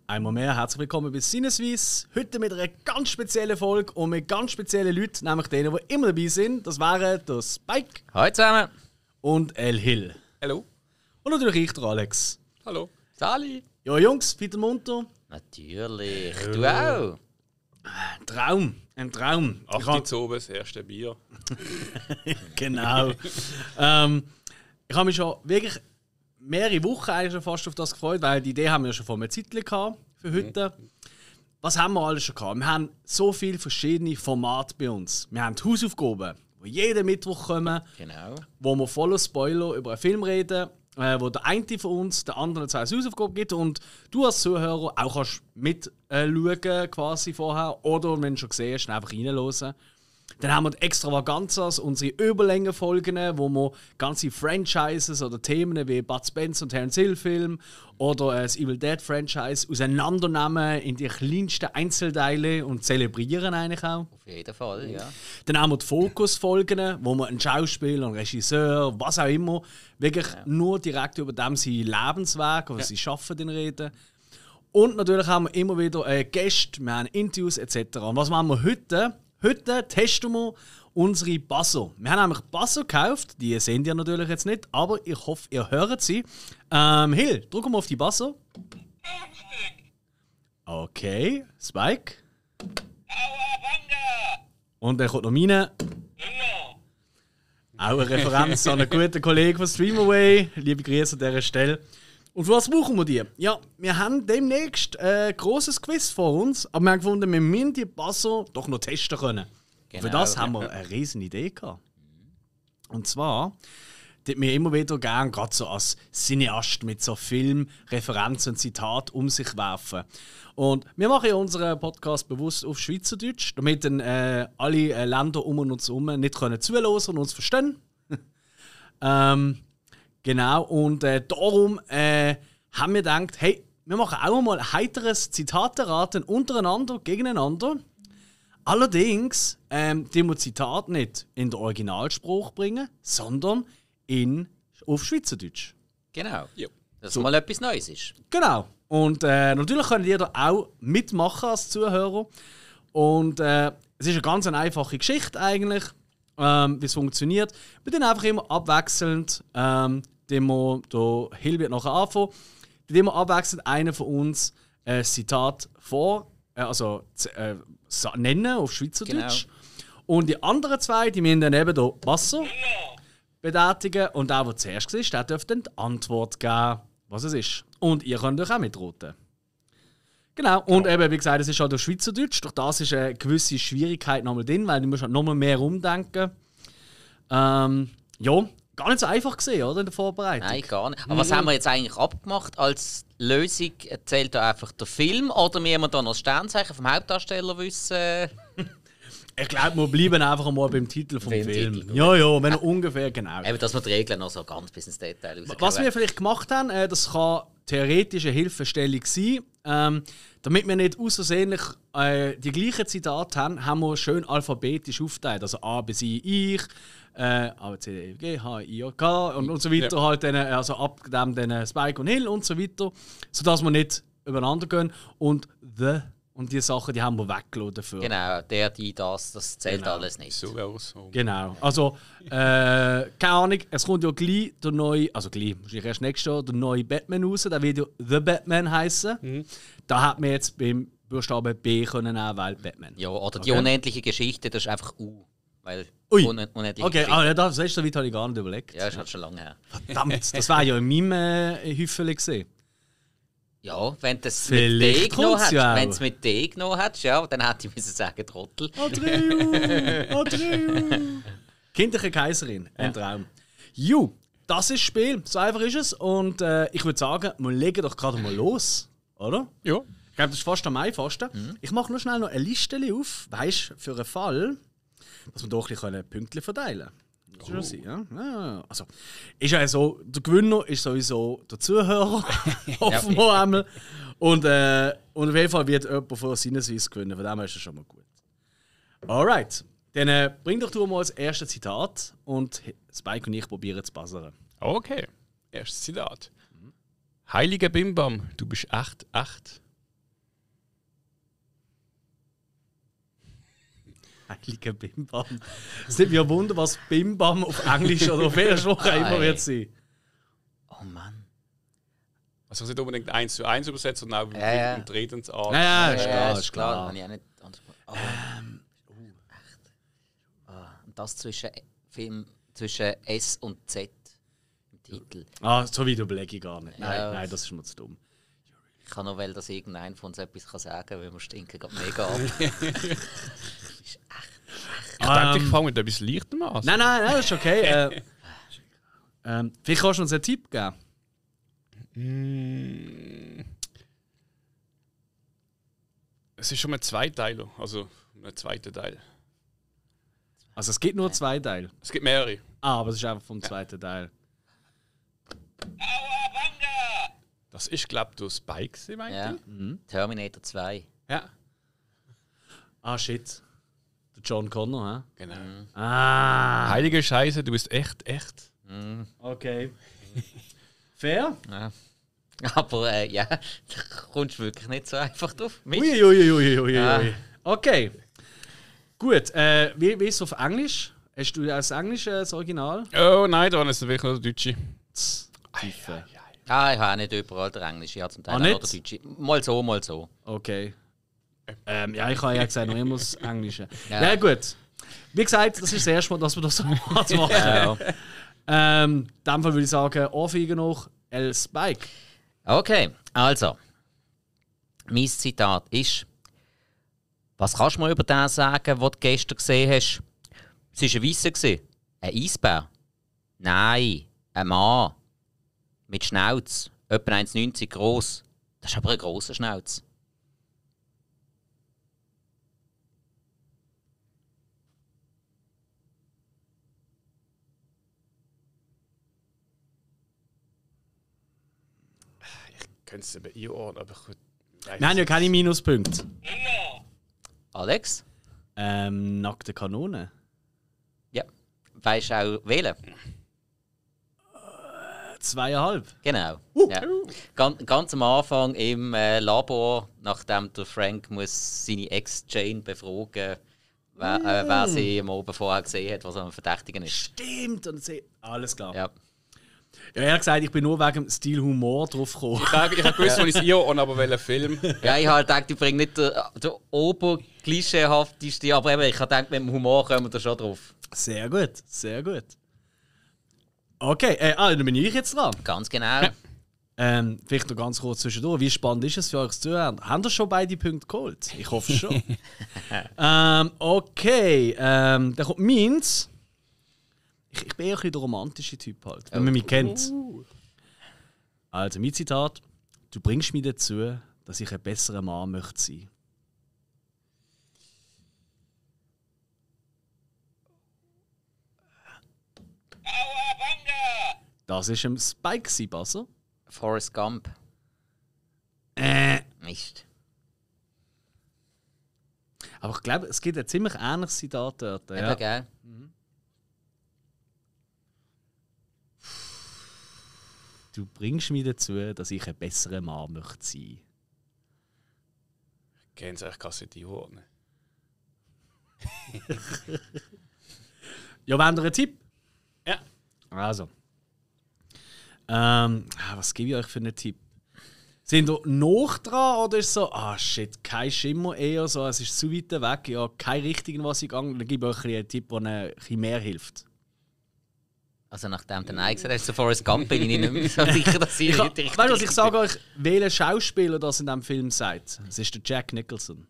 Einmal mehr herzlich willkommen bei Sinneswiss. Heute mit einer ganz speziellen Folge und mit ganz speziellen Leuten, nämlich denen, die immer dabei sind. Das wären der Spike. Hallo zusammen. Und El Hill. Hallo. Und natürlich ich, der Alex. Hallo. Sali. Ja, Jungs, wieder munter. Natürlich. Du auch. Ein Traum. Ein Traum. Acht Uhr oben, das erste Bier. Genau. Ich habe mich schon wirklich mehrere Wochen eigentlich schon fast auf das gefreut, weil die Idee haben wir ja schon vor einer Zeit gehabt für heute. Was haben wir alles schon gehabt? Wir haben so viele verschiedene Formate bei uns. Wir haben die Hausaufgaben, die jeden Mittwoch kommen, Genau. wo wir voller Spoiler über einen Film reden, wo der eine von uns der anderen zwei Hausaufgaben gibt und du als Zuhörer auch kannst mitschauen quasi vorher oder wenn du schon gesehen hast, einfach reinhören. Dann haben wir die Extravaganzas, unsere Überlängenfolgen, wo wir ganze Franchises oder Themen wie Bud Spencer und Terence Hill Film oder das Evil Dead Franchise auseinandernehmen in die kleinsten Einzelteile und zelebrieren eigentlich auch. Auf jeden Fall, ja. Dann haben wir die Fokusfolgen, wo wir einen Schauspieler, einen Regisseur, was auch immer, wirklich nur direkt über dem sein Lebensweg, was sie schaffen, reden. Und natürlich haben wir immer wieder Gäste, wir haben Interviews etc. Und was machen wir heute? Heute testen wir unsere Buzzer. Wir haben nämlich Buzzer gekauft, die sehen ihr natürlich jetzt nicht, aber ich hoffe, ihr hört sie. Hill, drücken wir auf die Buzzer. Okay, Spike. Und dann kommt noch meine. Auch eine Referenz an einen guten Kollegen von Streamaway. Liebe Grüße an dieser Stelle. Und für was brauchen wir die? Ja, wir haben demnächst ein grosses Quiz vor uns, aber wir haben gefunden, wir müssen die Buzzer doch noch testen können. Genau, Für das haben wir eine riesen Idee gehabt. Und zwar, dass wir immer wieder gerne, gerade so als Cineast mit so Filmreferenzen und Zitat um sich werfen. Und wir machen ja unseren Podcast bewusst auf Schweizerdeutsch, damit dann alle Länder um uns herum nicht können zuhören und uns verstehen. Genau, und darum haben wir gedacht, hey, wir machen auch mal ein heiteres Zitate-Raten untereinander, gegeneinander. Allerdings, die wir Zitate nicht in den Originalspruch bringen, sondern auf Schweizerdeutsch. Genau. Ja. Dass mal etwas Neues ist. Genau. Und natürlich könnt ihr da auch mitmachen als Zuhörer. Und es ist eine ganz einfache Geschichte eigentlich, wie es funktioniert. Wir tun einfach immer abwechselnd, Hill wird nachher anfangen, immer abwechselnd einer von uns ein Zitat nennen auf Schweizerdeutsch. Genau. Und die anderen zwei, die müssen dann eben hier Wasser betätigen. Und der zuerst war, der dürfte dann die Antwort geben, was es ist. Und ihr könnt euch auch mitraten. Genau, und eben, wie gesagt, es ist halt auf Schweizerdeutsch. Durch das ist eine gewisse Schwierigkeit nochmal drin, weil du musst halt nochmal mehr umdenken. Ja, gar nicht so einfach gesehen, oder, in der Vorbereitung? Nein, gar nicht. Aber was haben wir jetzt eigentlich abgemacht als Lösung? Zählt da einfach der Film oder müssen wir da noch das Sternzeichen vom Hauptdarsteller wissen? Ich glaube, wir bleiben einfach mal beim Titel vom Film. Titel, ja, wenn er ungefähr genau. Eben, dass wir die Regeln noch so ganz bis ins Detail rausgehen. Was wir vielleicht gemacht haben, das kann theoretisch eine Hilfestellung sein. Damit wir nicht außersehentlich die gleichen Zitate haben, haben wir schön alphabetisch aufgeteilt. Also A bis I, A, B, C, D, E, F, G, H, I, J, K und so weiter. Ja. Halt dann, also ab dem dann Spike und Hill und so weiter. Sodass wir nicht übereinander gehen. Und die Sachen, die haben wir weggelassen dafür. Genau, das zählt alles nicht. So wäre es so. Genau. Also, keine Ahnung, es kommt ja gleich der neue, also gleich, wahrscheinlich erst nächstes Jahr, der neue Batman raus. Der wird ja The Batman heißen. Da hat man jetzt beim Buchstaben B können nehmen, weil Batman. Ja, oder die unendliche Geschichte, das ist einfach U. Weil unendliche Geschichte. Okay, das ist so weit, habe ich gar nicht überlegt. Ja, das ist schon lange her. Verdammt, das war ja in meinem Hüffeli gesehen. Ja, wenn du es mit D genommen hast, ja, dann hätte ich sagen Trottel. Adreu. Kindliche Kaiserin, ein Traum. Das ist das Spiel, so einfach ist es. Und ich würde sagen, wir legen doch gerade mal los, oder? Ja. Ich glaube, das ist fast am einfachsten. Ich mache nur schnell noch eine Liste auf, weißt, für einen Fall, dass wir doch ein bisschen Pünktchen verteilen können. Das schon sein, ja? Ja. Also, ist ja so, der Gewinner ist sowieso der Zuhörer. Hoffen wir einmal. Und auf jeden Fall wird jemand von Sinneswiss gewinnen. Von dem ist das schon mal gut. Alright. Dann bring doch du mal das erste Zitat und Spike und ich probieren zu buzzern. Okay. Erstes Zitat. Heiliger Bimbam, du bist echt, echt. Heiliger Bimbam. Es nimmt mich ein Wunder, was Bimbam auf Englisch oder auf welcher Sprache immer wird sein. Oh Mann. Also nicht unbedingt 1:1 übersetzt, sondern auch mit Redensart. Ja, ist klar. Habe ich auch nicht anders gemacht. Echt. Und das zwischen S und Z im Titel. So weit überlege ich gar nicht. Nein, das ist mir zu dumm. Ich kann noch, weil dass irgendeiner von uns etwas kann sagen kann, weil wir stinken gerade mega ab. Ich dachte, ich fange mit etwas Leichtem an. Nein, das ist okay. Vielleicht kannst du uns einen Tipp geben. Es ist schon ein Zweiteiler, also ein zweiter Teil. Also es gibt nur 2 Teile. Es gibt mehrere. Aber es ist einfach vom zweiten Teil. Das ist, glaube ich, durch Spike, ja. Terminator 2. Ja. Shit. Der John Connor, hä? Genau. Heilige Scheiße, du bist echt. Okay. Fair? Ja. Aber da kommst du wirklich nicht so einfach drauf. Ui. Okay. Gut, wie ist es auf Englisch? Hast du als Englisch das Original? Oh nein, da ist es wirklich nur der Deutsche. Tiefe. Ich habe auch nicht überall der Englische, ich habe zum Teil auch noch der Deutsche. Mal so. Okay. Ja, ich habe ja gesagt, noch immer das Englische. Ja. Gut. Wie gesagt, das ist das erste Mal, dass wir das so machen. In dem Fall würde ich sagen, Ohrfeige noch, El Spike. Okay, also. Mein Zitat ist: Was kannst du mir über den sagen, den du gestern gesehen hast? Es war ein Weisser. Ein Eisbär? Nein, ein Mann. Mit Schnauz. Etwa 1,90 groß. Das ist aber ein grosser Schnauz. Ich könnte es eben einordnen, aber ich weiß Nein, ja, keine Minuspunkte. Alex? Nackte Kanone. Ja. Weißt du auch wählen? 2,5. Genau. Ja. Ganz am Anfang im Labor, nachdem der Frank muss seine Ex-Jane befragen, wer sie am Abend vorher gesehen hat, was am Verdächtigen ist. Stimmt, und alles klar. Ja. Ja, er hat gesagt, ich bin nur wegen dem Stil Humor drauf gekommen. Ich habe gewusst, wann ich es einordne, aber welchen Film. Ja, ich habe gedacht, ich bringe nicht den oberklischeehafteste, aber eben, ich habe gedacht, mit dem Humor kommen wir da schon drauf. Sehr gut. Okay, dann bin ich jetzt dran. Ganz genau. Vielleicht noch ganz kurz zwischendurch. Wie spannend ist es für euch zu hören? Haben ihr schon beide Punkte geholt? Ich hoffe schon. Okay, dann kommt meins. Ich bin eher ein bisschen der romantische Typ halt, wenn man mich kennt. Also, mein Zitat: Du bringst mich dazu, dass ich ein besserer Mann möchte sein. Das ist ein Spike, Basser. Forrest Gump. Nicht. Aber ich glaube, es gibt ein ziemlich ähnliches Zitat dort. Ja. Eben, gell? Du bringst mich dazu, dass ich ein besserer Mann möchte sein. Ich kenne es eigentlich gar nicht einordnen. Ja, wollt ihr einen Tipp? Ja. Also. Was gebe ich euch für einen Tipp? Sind ihr noch dran oder ist es so, shit, kein Schimmer eher so, es ist zu weit weg, ja, kein richtigen, was ich gegangen, dann gebe ich euch einen Tipp, der ein bisschen mehr hilft. Also nachdem der Nein gesagt hat zu Forrest Gump, bin ich nicht mehr so sicher, dass ich nicht richtig... Weißt du was, ich sage euch, welcher Schauspieler das in diesem Film sagt? Es ist der Jack Nicholson.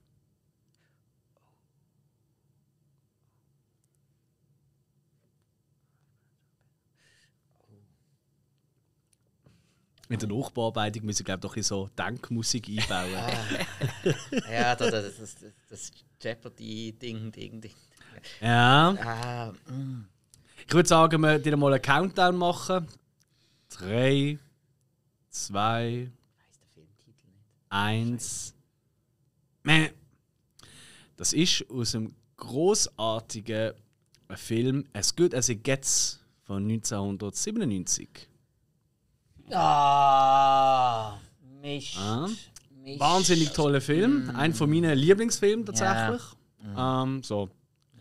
Mit der Nachbearbeitung müssen wir, glaube ich, doch ein bisschen so Denkmusik einbauen. Ja, das Jeopardy-Ding. Ja. Ich würde sagen, wir dir mal einen Countdown machen. 3, 2, 1. Das ist aus einem grossartigen Film As Good As It Gets von 1997. Mist. Wahnsinnig toller Film. Ein von meinen Lieblingsfilmen tatsächlich. So.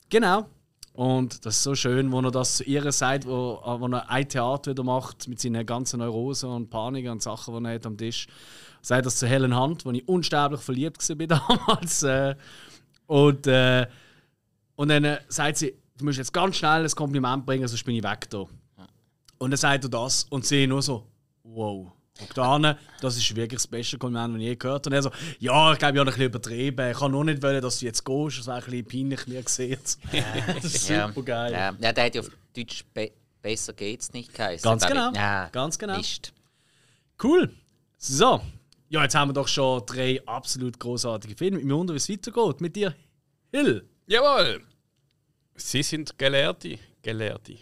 Genau. Und das ist so schön, wo er das zu ihr sagt, wo er ein Theater wieder macht mit seinen ganzen Neurosen und Panik und Sachen, die er hat am Tisch. Sagt das zu Helen Hunt, wo ich unsterblich verliebt war damals. Und dann sagt sie, du musst jetzt ganz schnell ein Kompliment bringen, sonst bin ich weg da. Und dann sagt er das und sie nur so, wow. Und dann, das ist wirklich das beste Kompliment, das ich je gehört habe. Und er so, ja, ich glaube, ich habe ein bisschen übertrieben. Ich kann nur nicht wollen, dass du jetzt gehst. Das wäre ein bisschen peinlich, mir gesehen. Das ist super geil. Ja, der hat ja auf Deutsch besser geht's nicht geheißen. Ganz genau. Ja, ganz genau. Mist. Cool. So. Ja, jetzt haben wir doch schon 3 absolut großartige Filme. Ich wundere, wie es weitergeht. Mit dir, Hill. Jawohl! Sie sind Gelehrte. Gelehrte.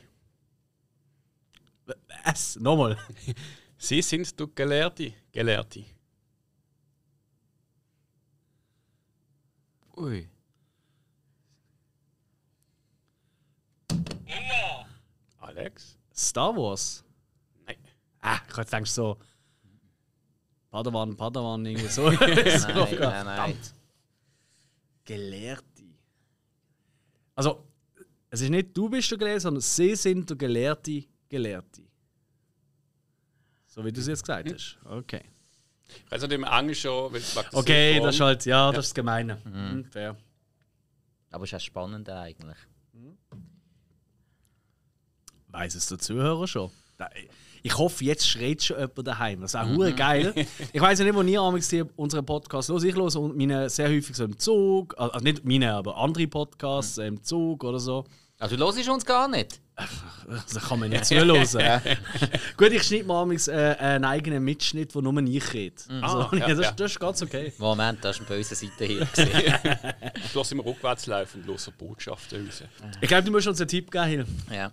Was? Nochmal. Sie sind du Gelehrte. Gelehrte. Ui. Alex? Star Wars. Nein. Ich hätte gedacht so. Padawan, irgendwie so. Nein. Gelehrte. Also, es ist nicht du bist der Gelehrte, sondern sie sind der Gelehrte. So wie du es jetzt gesagt hast. Okay. Ich weiß nicht, im Englisch schon. Okay, das ist halt, ja, das ist das Gemeine. Fair. Aber ist ja spannend eigentlich. Weiss es der Zuhörer schon? Ich hoffe, jetzt schreit schon jemand daheim. Das ist auch hure geil. Ich weiss ja nicht, wo ihr unseren Podcast los. Ich höre meine sehr häufig so im Zug. Also nicht meine, aber andere Podcasts im Zug oder so. Also du hörst uns gar nicht? Das kann man nicht zuhören. Gut, ich schneide mal einen eigenen Mitschnitt, wo nur ich rede. Also, das ist ganz okay. Moment, das ist eine böse Seite hier gesehen. Ich lasse immer rückwärts laufen und höre Botschaften raus. Ich glaube, du musst uns einen Tipp geben. Ja.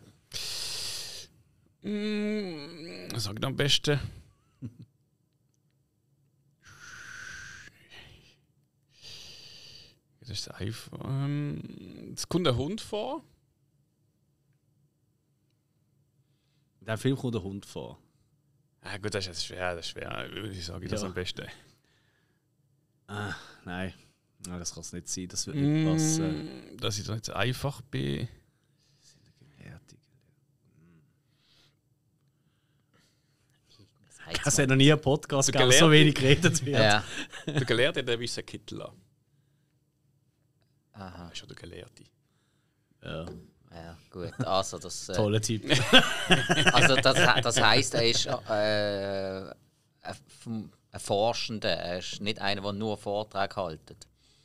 Sag ich am besten. Das ist einfach. Es kommt ein Hund vor. In diesem Film kommt der Hund vor. Ah, gut, das ist schwer. Wie sage ich das am besten? Nein. Das kann es nicht sein. Das wird nicht passen. Dass ich da jetzt einfach bin. Es hat noch nie einen Podcast gegeben, so wenig geredet wird. Ja. Der Gelehrte, der weiße Kittel an. Aha. Das ist schon der Gelehrte. Ja. Ja, gut. Also das. Toller Typ. Also das heisst, er ist ein Forschender. Er ist nicht einer, der nur Vorträge hält.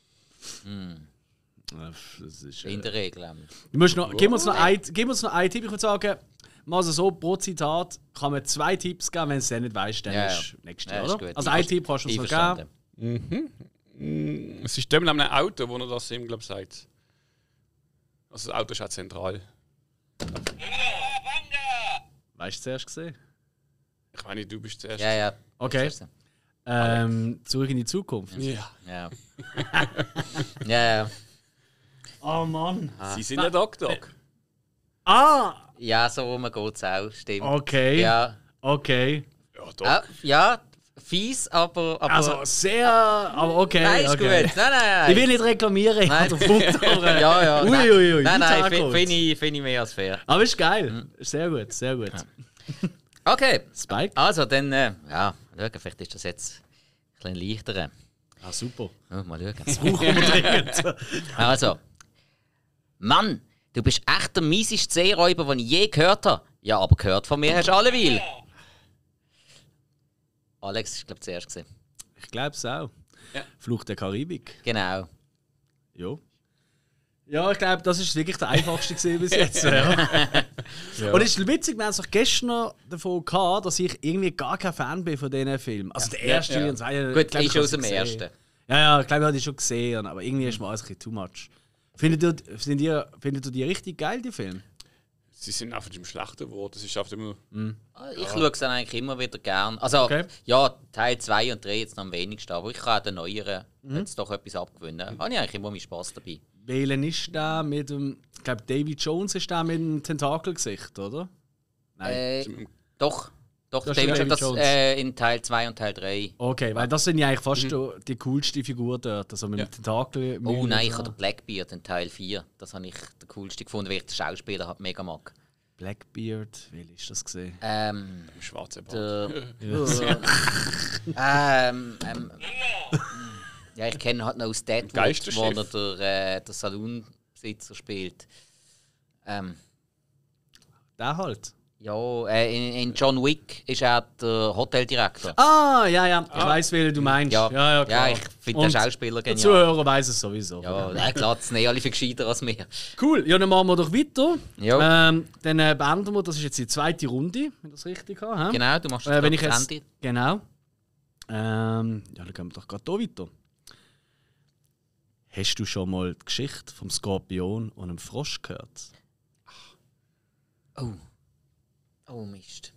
Das ist, In der Regel. Gib uns noch einen Tipp. Ich würde sagen, mal so pro Zitat kann man 2 Tipps geben, wenn du es dann nicht weißt, dann ist nächstes Jahr, oder? Gut. Also ein Tipp kannst du uns noch geben. Es ist dem ein Auto, wo er das ihm, glaube ich, sagt. Also das Auto ist auch zentral. Weißt du zuerst gesehen? Ich meine, du bist zuerst. Ja. Okay. Zurück in die Zukunft. Ja. Ja. Oh Mann. Sie sind ja Doc. Ja, so rum geht es auch, stimmt. Okay. Ja. Okay. Ja, Doc. Ja, fies, aber. Also sehr. Aber okay. Nein, ist okay. gut. Nein. Ich will nicht reklamieren. Ich habe den Punkt. Ja. Ui. Nein, finde ich mehr als fair. Aber ist geil. Sehr gut. Ja. Okay. Spike? Also, dann, schauen, vielleicht ist das jetzt ein bisschen leichter. Super. Oh, mal schauen. Das brauchen wir dringend. Also. Mann, du bist echt der mieseste Seeräuber, den ich je gehört habe. Ja, aber gehört von mir hast du alleweil. Alex ist, glaube ich, zuerst gesehen. Ich glaube es auch. Ja. Fluch der Karibik. Genau. Jo. Ja, ich glaube, das ist wirklich der einfachste gesehen bis jetzt. Ja. Und es ist witzig, wir haben es doch gestern noch davon gehabt, dass ich irgendwie gar kein Fan bin von diesen Filmen. Also der erste und zweite. Gut, ist aus dem ersten. Ja, ich glaube, ich habe die schon gesehen, aber irgendwie ist mir alles ein bisschen too much. Findet ihr die richtig geil, die Filme? Sie sind einfach im schlechten Wort. Das ist einfach immer. Ich schaue es dann eigentlich immer wieder gern. Also, ja, Teil 2 und 3 jetzt noch am wenigsten, aber ich kann den neueren jetzt doch etwas abgewinnen. Habe ich eigentlich immer meinen Spass dabei. Wählen ist der mit dem. Ich glaube, Davy Jones ist der mit dem Tentakelgesicht, oder? Nein. Doch. Doch, Das David ist Jones, David das in Teil 2 und Teil 3. Okay, weil das sind ja eigentlich fast die coolste Figur dort. Also mit dem Tentakel. Oh nein, ich habe den Blackbeard in Teil 4. Das habe ich den coolsten gefunden, weil ich den Schauspieler halt mega mag. Blackbeard, wie ist das gesehen? Im schwarzen Bart. Ja, ich kenne halt noch aus Deadwood, Geisterchef. wo er der Saloonbesitzer spielt. Der halt. Ja, in John Wick ist er der Hoteldirektor. Ah, ja. Ich weiss, welchen du meinst. Ja, ja klar. ich finde den Schauspieler Der genial. Zuhörer weiss es sowieso. Ja, klar, das sind alle viel gescheiter als wir. Cool, ja, dann machen wir doch weiter. Ja. Dann beenden wir, das ist jetzt die zweite Runde, wenn ich das richtig habe. Genau, du machst Wenn ich das jetzt, Ende. genau. Ja, dann gehen wir doch gerade hier weiter. Hast du schon mal die Geschichte vom Skorpion und dem Frosch gehört? Oh Mist.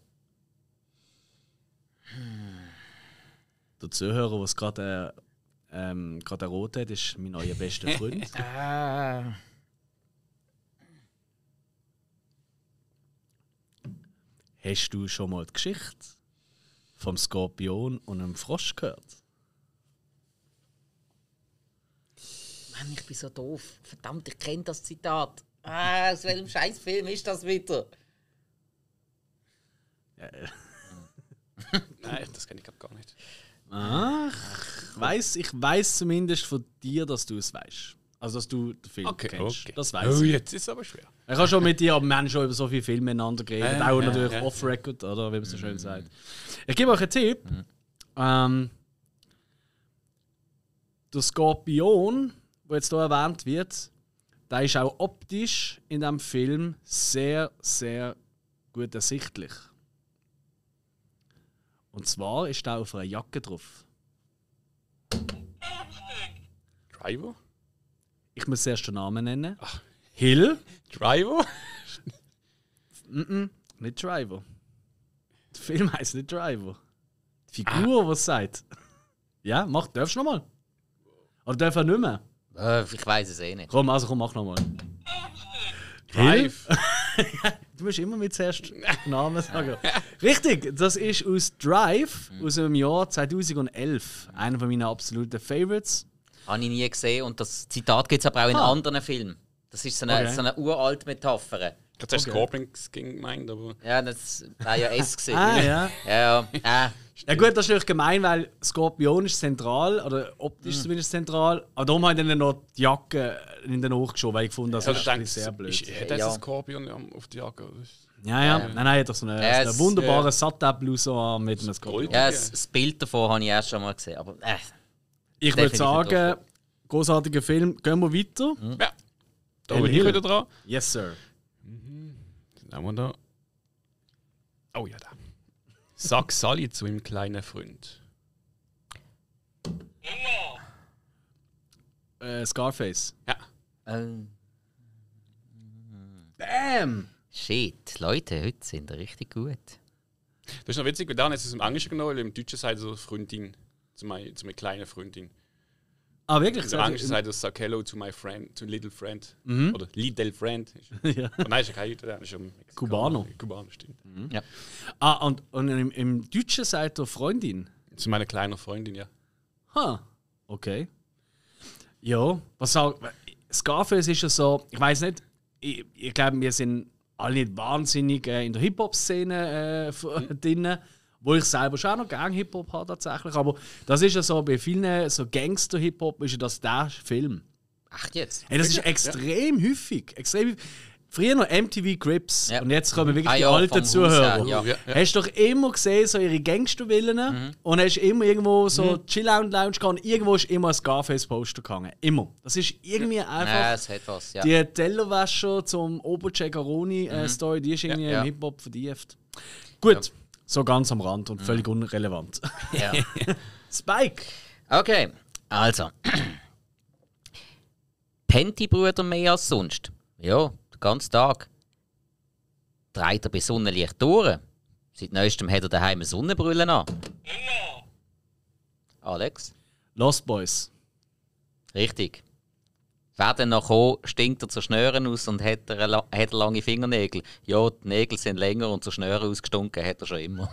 Der Zuhörer, der es gerade errot hat, ist mein neuer bester Freund. Hast du schon mal die Geschichte vom Skorpion und dem Frosch gehört? Mann, ich bin so doof. Verdammt, ich kenne das Zitat. Aus welchem Scheißfilm ist das wieder? Nein, das kenne ich gar nicht. Ich weiß zumindest von dir, dass du es weißt. Also, dass du den Film kennst. Okay. Das weiß Oh, ich. jetzt ist es aber schwer. Ich habe schon mit dir, aber wir haben schon über so viele Filme miteinander geredet. Auch natürlich ja. off-record, oder wie man so schön sagt. Ich gebe euch einen Tipp. Der Skorpion, der jetzt hier erwähnt wird, der ist auch optisch in diesem Film sehr, sehr gut ersichtlich. Und zwar ist er auf einer Jacke drauf. Driver? Ich muss zuerst den Namen nennen. Hill? Driver? Nicht Driver. Der Film heisst nicht Driver. Die Figur, die es sagt. Ja, darfst du nochmal? Oder darf er nicht mehr? Ich weiß es eh nicht. Komm, mach nochmal. Drive? Du musst immer mit zuerst den Namen sagen. Richtig, das ist aus Drive aus dem Jahr 2011. Einer meiner absoluten Favorites. Habe ich nie gesehen und das Zitat gibt es aber auch in anderen Filmen. Das ist so eine uralte Metapher. Ich habe zuerst Scorpions gemeint, aber... Ja, das war ja S gesehen. Ja. Ja, Gut, das ist natürlich gemein, weil Skorpion ist zentral, oder optisch zumindest zentral. Aber darum habe ich dann noch die Jacke in den Ohr geschoben, weil ich gefunden, das ist sehr blöd. Hätte er einen Skorpion auf die Jacke? Ja. Nein, er hat doch so eine wunderbare Satin-Bluse mit einem Skorpion. Ja, das Bild davon habe ich erst schon mal gesehen. Aber, Ich würde sagen, großartiger Film. Gehen wir weiter. Ja, da bin ich wieder dran. Yes, sir. Dann haben wir da... Oh ja, da. Sag Sally zu ihm kleinen Freund. Scarface. Ja. Bam! Shit, Leute, heute sind wir richtig gut. Das ist noch witzig, weil dann ist es im Englischen genommen, weil im Deutschen sagt so Freundin, zu meiner kleinen Freundin. Ah, wirklich? Im Englischen sagt es Sag Hello to my friend, to little friend. Oder little friend. Ja. Aber nein, ist ja kein Italiener, ist ja ein Cubano. Cubano, stimmt. Ja. Und im Deutschen sagt er Freundin. Zu meiner kleinen Freundin, ja. Okay. Ja, was auch. Scarface ist ja so, ich weiß nicht, ich glaube, wir sind alle nicht wahnsinnig in der Hip-Hop-Szene drin. Wo ich selber schon auch noch gerne Hip-Hop habe tatsächlich. Aber das ist ja so, bei vielen so Gangster-Hip-Hop ist ja das der Film. Ach jetzt? Hey, das ist extrem häufig. Früher noch MTV Crips und jetzt kommen wirklich die ja, alten Zuhörer. Ja. Hast du doch immer gesehen, so ihre Gangstervillen und hast immer irgendwo so Chill-Out-Lounge gehabt und irgendwo ist immer ein Scarface-Poster gehangen. Immer. Das ist irgendwie einfach... Ja, es hat was, ja. Die Tellerwäscher zum Oberceccaroni-Story, die ist irgendwie im Hip-Hop vertieft. Gut, so ganz am Rand und völlig unrelevant. Ja. Spike! Okay, also. Pennt die Brüder mehr als sonst? Ja, den ganzen Tag. Dreht er bei Sonnenlicht durch? Seit neuestem hat er daheim eine Sonnenbrille an. Alex? Lost Boys. Richtig. Wer dann noch kommt, stinkt er zu Schnüren aus und hat er lange Fingernägel. Ja, die Nägel sind länger und zu Schnüren ausgestunken hat er schon immer.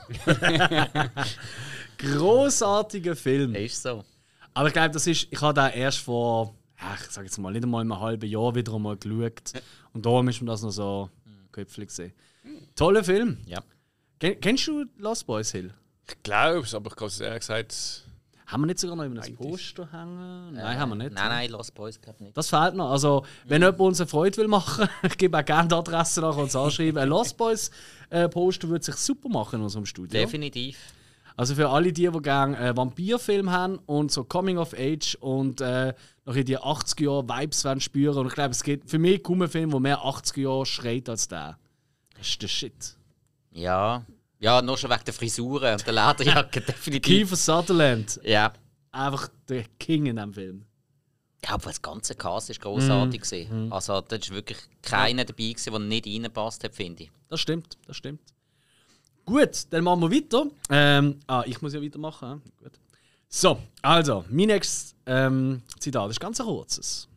Grossartiger Film. Ist so. Aber ich glaube, ich habe den erst vor, ich sage jetzt mal, nicht einmal einem halben Jahr wieder einmal geschaut. Und darum ist mir das noch so köpflich gesehen. Toller Film. Ja. Kennst du Lost Boys Hill? Ich glaube es, aber ich kann es ehrlich gesagt. Haben wir nicht sogar noch ein Poster hängen? Nein, haben wir nicht. Nein, Lost Boys glaube nicht. Das fehlt noch. Also, wenn jemand uns eine Freude will machen, ich gebe auch gerne die Adresse nach uns anschreiben. Ein Lost Boys Poster würde sich super machen in unserem Studio. Definitiv. Also für alle, die gerne Vampirfilme haben und so Coming of Age und noch in die 80er-Jahre-Vibes spüren. Und ich glaube, es gibt für mich kaum einen Film, der mehr 80er Jahre schreit als der. Das ist der Shit. Ja, nur schon wegen der Frisuren und der Lederjacke, definitiv. Kiefer Sutherland. Ja. Einfach der King in diesem Film. Ja, aber das ganze Cast war grossartig. Also, da war wirklich keiner dabei, der nicht reingepasst hat, finde ich. Das stimmt. Gut, dann machen wir weiter. Ich muss ja weitermachen. Gut. So, also, mein nächstes Zitat ist ganz ein kurzes.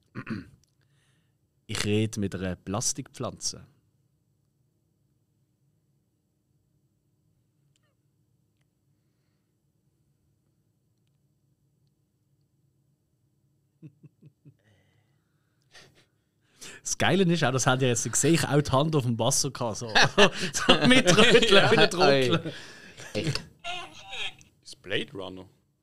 Ich rede mit einer Plastikpflanze. Das Geile ist auch, das hat ja jetzt gesehen, ich auch die Hand auf dem Basso gehabt, so mitröteln, wieder trotteln. Ist Blade Runner?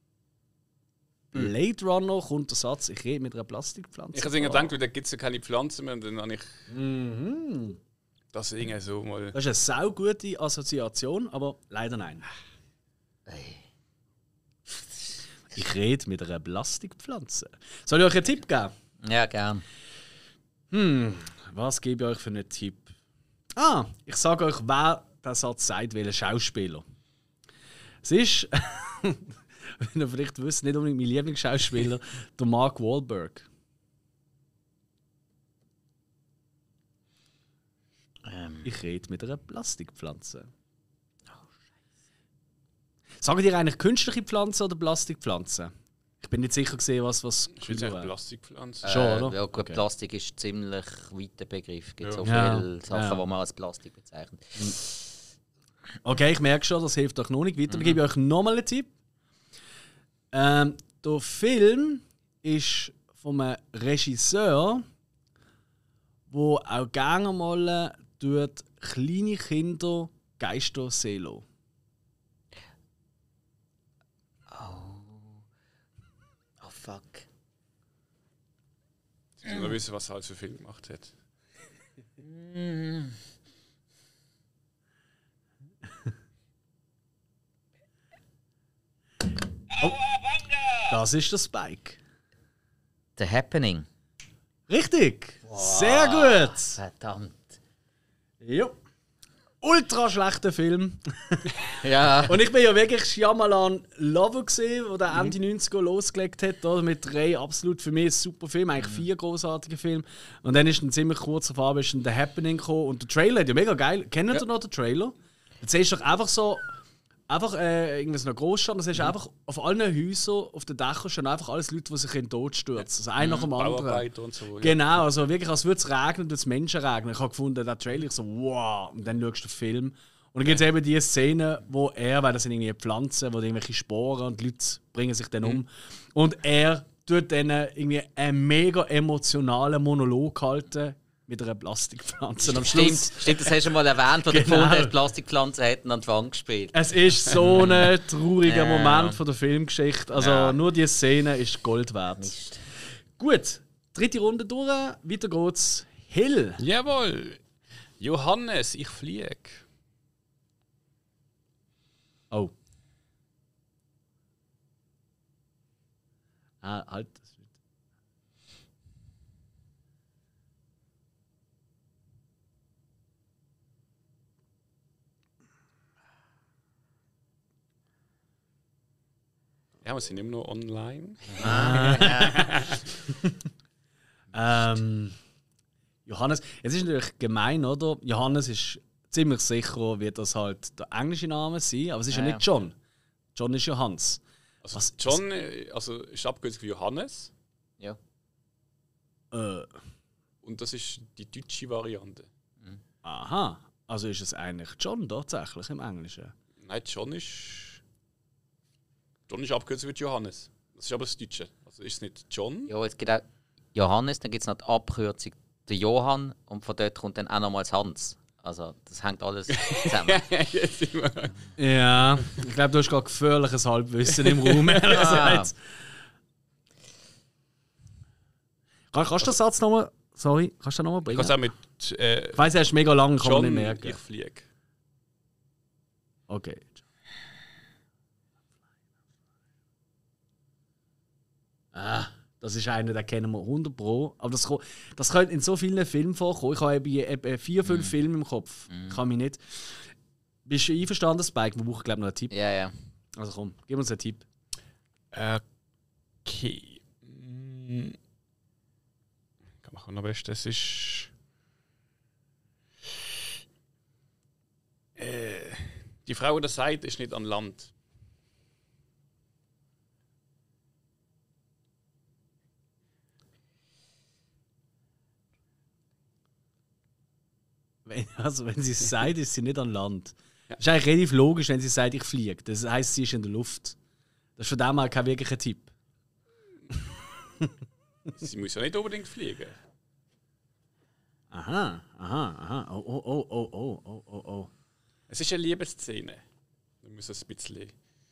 Blade Runner kommt der Satz, ich rede mit einer Plastikpflanze. Ich habe mir gedacht, da gibt es ja keine Pflanzen mehr und dann habe ich das irgendwie so mal... Das ist eine saugute Assoziation, aber leider nein. Ich rede mit einer Plastikpflanze. Soll ich euch einen Tipp geben? Ja, gern. Was gebe ich euch für einen Tipp? Ich sage euch, wer der Satz sagt, welcher Schauspieler. Es ist, wenn ihr vielleicht wisst, nicht unbedingt mein Lieblingsschauspieler, der Mark Wahlberg. Ich rede mit einer Plastikpflanze. Sagen dir eigentlich künstliche Pflanze oder Plastikpflanze? Ich bin nicht sicher gesehen, was Ich würde sagen Plastikpflanze. Schon, oder? Ja, gut, Okay. Plastik ist ein ziemlich weiter Begriff. Es gibt so Ja. viele Sachen, die man als Plastik bezeichnet. Okay, ich merke schon, das hilft euch noch nicht weiter. Dann gebe ich euch nochmal einen Tipp. Der Film ist von einem Regisseur, der auch gerne mal kleine Kinder Geister sehen lässt. Oh fuck. Ich will nur wissen, was er halt für Film gemacht hat. Das ist der Spike. The Happening. Richtig! Sehr gut! Verdammt. Ja. Ultra schlechter Film. Ja. Und ich bin ja wirklich Shyamalan Lover gesehen, der Ende 90er losgelegt hat, oder? Mit 3 absolut für mich super Filme, eigentlich 4 großartige Filme. Und dann ist ein ziemlich kurzer Farbe ist The Happening gekommen und der Trailer ist ja mega geil. Kennt ihr noch den Trailer? Jetzt siehst du doch einfach so, irgendwie so eine Großstadt, das ist einfach auf allen Häusern, auf den Dächern stehen einfach alles Leute, die sich in den Tod stürzen. Also ein nach dem anderen. Bauarbeiter und so. Ja. Genau, also wirklich, als würde es regnen, würde es Menschen regnen. Ich habe gefunden, der Trailer, ich so, wow, und dann schaust du den Film. Und dann gibt es eben die Szene, wo weil das sind irgendwie Pflanzen, wo irgendwelche Sporen und die Leute bringen sich dann um. Und er tut dann irgendwie einen mega emotionalen Monolog halten mit einer Plastikpflanze. Und am Schluss, Stimmt, das hast du schon mal erwähnt, wo du Genau. gefunden hast, Plastikpflanzen hätten an die Wand gespielt. es ist so ein trauriger Moment von der Filmgeschichte. Also nur die Szene ist Gold wert. Mist. Gut, dritte Runde durch, weiter geht's. Hill. Jawohl! Johannes, ich fliege. Oh. Halt. Ja, wir sind immer noch online. Johannes, jetzt ist natürlich gemein, oder? Johannes ist ziemlich sicher, wird das halt der englische Name sein, aber es ist ja nicht John. John ist Johannes. Also John, also ist Abkürzung für Johannes. Ja. Und das ist die deutsche Variante. Aha. Also ist es eigentlich John tatsächlich im Englischen? Nein, John ist abgekürzt mit Johannes. Das ist aber das Deutsche. Also ist es nicht John? Ja, es gibt auch Johannes, dann gibt es noch die Abkürzung der Johann und von dort kommt dann auch nochmals Hans. Also das hängt alles zusammen. Ja, ich glaube, du hast gerade gefährliches Halbwissen im Raum. Kannst du den Satz nochmal... Sorry, kannst du den nochmal Ich bringen? kann es auch mit Ich weiss, er ist mega lang, kann man John, nicht merken. ich fliege. Okay. Das ist einer, den kennen wir 100 Pro. Aber das könnte in so vielen Filmen vorkommen. Ich habe eben 4, 5 Filme im Kopf. Kann mich nicht. Bist du einverstanden, Spike? Wir brauchen, glaube ich, noch einen Tipp. Ja. Also komm, gib uns einen Tipp. Okay. Kann man am besten. Das ist. Die Frau, die das sagt, ist nicht an Land. Wenn sie es sagt, ist sie nicht an Land. Das ist eigentlich relativ logisch, wenn sie sagt, ich fliege. Das heisst, sie ist in der Luft. Das ist von dem her kein wirklicher Tipp. Sie muss ja nicht unbedingt fliegen. Aha. Oh. Es ist eine Liebesszene. Wir müssen es ein bisschen.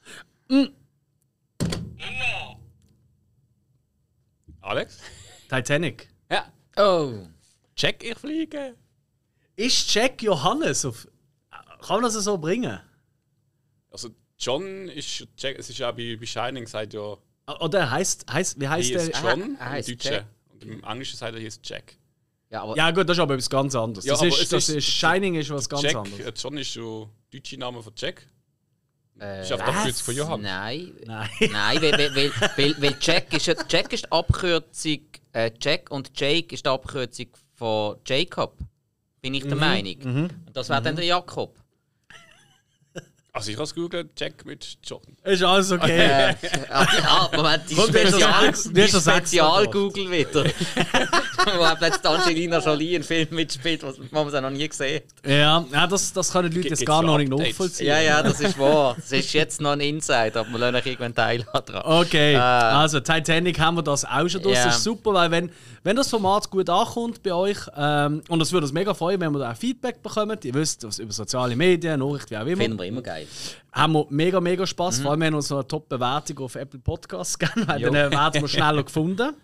Alex? Titanic. Ja. Oh! Check, ich fliege. Ist Jack Johannes auf. Kann man das so bringen? Also, John ist Jack. Es ist ja bei Shining, sagt ja. Oder wie heißt Hier ist der? John Er im heisst Deutschen. Jack. Und im Englischen sagt er, hier ist Jack. Ja, aber Ja, gut, das ist aber etwas ganz anderes. Ja, das aber ist, es ist- Shining ist was ganz Jack, anderes. John ist schon der deutsche Name von Jack. äh, Ist auf der Abkürzung von Johann. Nein. Nein. Nein, weil Jack ist die Abkürzung Jack und Jake ist die Abkürzung von Jacob. Bin ich der Meinung. Und das wäre dann der Jakob. Also ich kann es googeln, Jack mit John. Ist alles okay. Moment, die Komm, du hast das extra Spezial-Google wieder. Wo hat jetzt Angelina Jolie einen Film mitspielt, was man noch nie gesehen hat. Ja, das können die Leute jetzt Gibt's gar noch nicht Updates? nachvollziehen. Ja, das ist wahr. Das ist jetzt noch ein Insight, aber wir lassen euch irgendwann teilhaben dran. Okay, also Titanic haben wir das auch schon durch. Ja. Das ist super, weil wenn das Format gut ankommt bei euch, und es würde uns mega freuen, wenn wir da auch Feedback bekommen, ihr wisst, über soziale Medien, Nachrichten, wie auch immer, Finden wir immer geil. haben wir mega Spaß. Vor allem, wenn wir uns noch eine Top-Bewertung auf Apple Podcasts geben, weil Jo. dann werden wir schneller gefunden.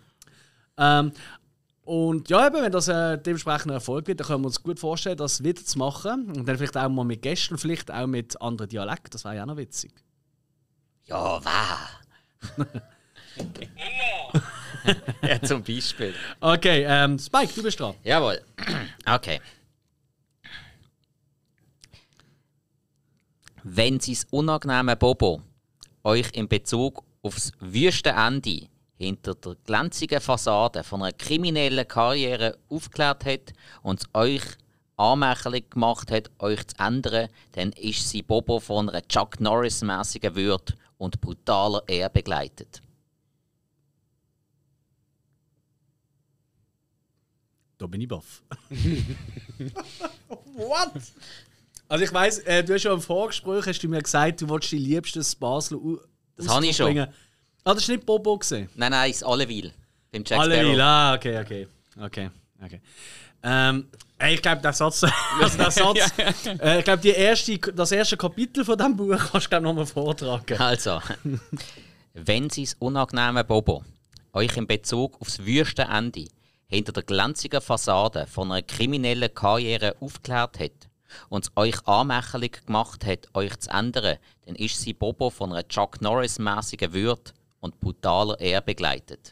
Und ja, eben, wenn das dementsprechend ein Erfolg wird, dann können wir uns gut vorstellen, das wieder zu machen. Und dann vielleicht auch mal mit Gästen, vielleicht auch mit anderen Dialekten. Das wäre ja auch noch witzig. Ja, wahr. Ja, zum Beispiel. Okay, Spike, du bist dran. Jawohl. Okay. Wenn das unangenehme Bobo euch in Bezug aufs Wüstenende hinter der glänzigen Fassade von einer kriminellen Karriere aufgeklärt hat und es euch anmächerlich gemacht hat, euch zu ändern, dann ist sie Bobo von einer Chuck Norris-mäßigen Würde und brutaler Ehe begleitet. Da bin ich baff. What? Also ich weiss, du hast schon im Vorgespräch hast du mir gesagt, du wolltest die liebsten Basler Das habe ich schon. bringen. Ah, das war nicht Bobo gesehen. Nein, das Alleville. Beim Jack Alle Sparrow. will. Ah, okay. Ich glaube, der Satz. Also der Satz ich glaube, das erste Kapitel von diesem Buch kannst du noch mal vortragen. Also, wenn das unangenehme Bobo euch in Bezug aufs Wüstenende hinter der glänzigen Fassade von einer kriminellen Karriere aufgeklärt hat und es euch anmächerlich gemacht hat, euch zu ändern, dann ist sie Bobo von einer Chuck Norris-mäßigen Würde und brutaler Ehe begleitet.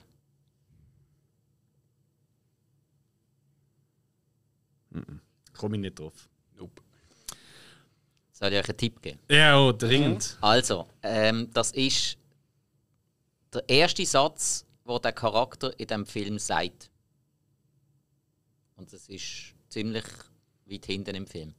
Komme ich nicht drauf. Nope. Soll ich euch einen Tipp geben? Ja, oh, dringend. Also, das ist der erste Satz, den der Charakter in diesem Film sagt. Und das ist ziemlich weit hinten im Film.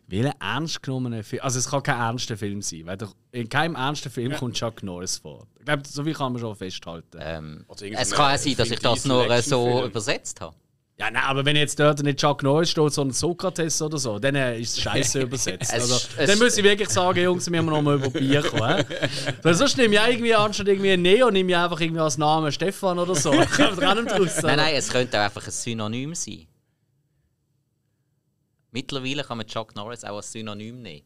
Welcher ernst genommene Film? Also es kann kein ernster Film sein, weil in keinem ernsten Film kommt Chuck Norris vor. Ich glaube, so viel kann man schon festhalten. Es kann auch sein, dass ich das nur so übersetzt habe. Ja, nein, aber wenn jetzt dort nicht Chuck Norris steht, sondern Sokrates oder so, dann ist es scheiße übersetzt. Dann muss ich wirklich sagen, Jungs, wir müssen noch mal über Bier kommen. Weil sonst nehme ich irgendwie anstatt irgendwie Neo, nehme ich einfach irgendwie als Namen Stefan oder so. Ich komme da nicht raus. Nein, es könnte auch einfach ein Synonym sein. Mittlerweile kann man Chuck Norris auch als Synonym nehmen.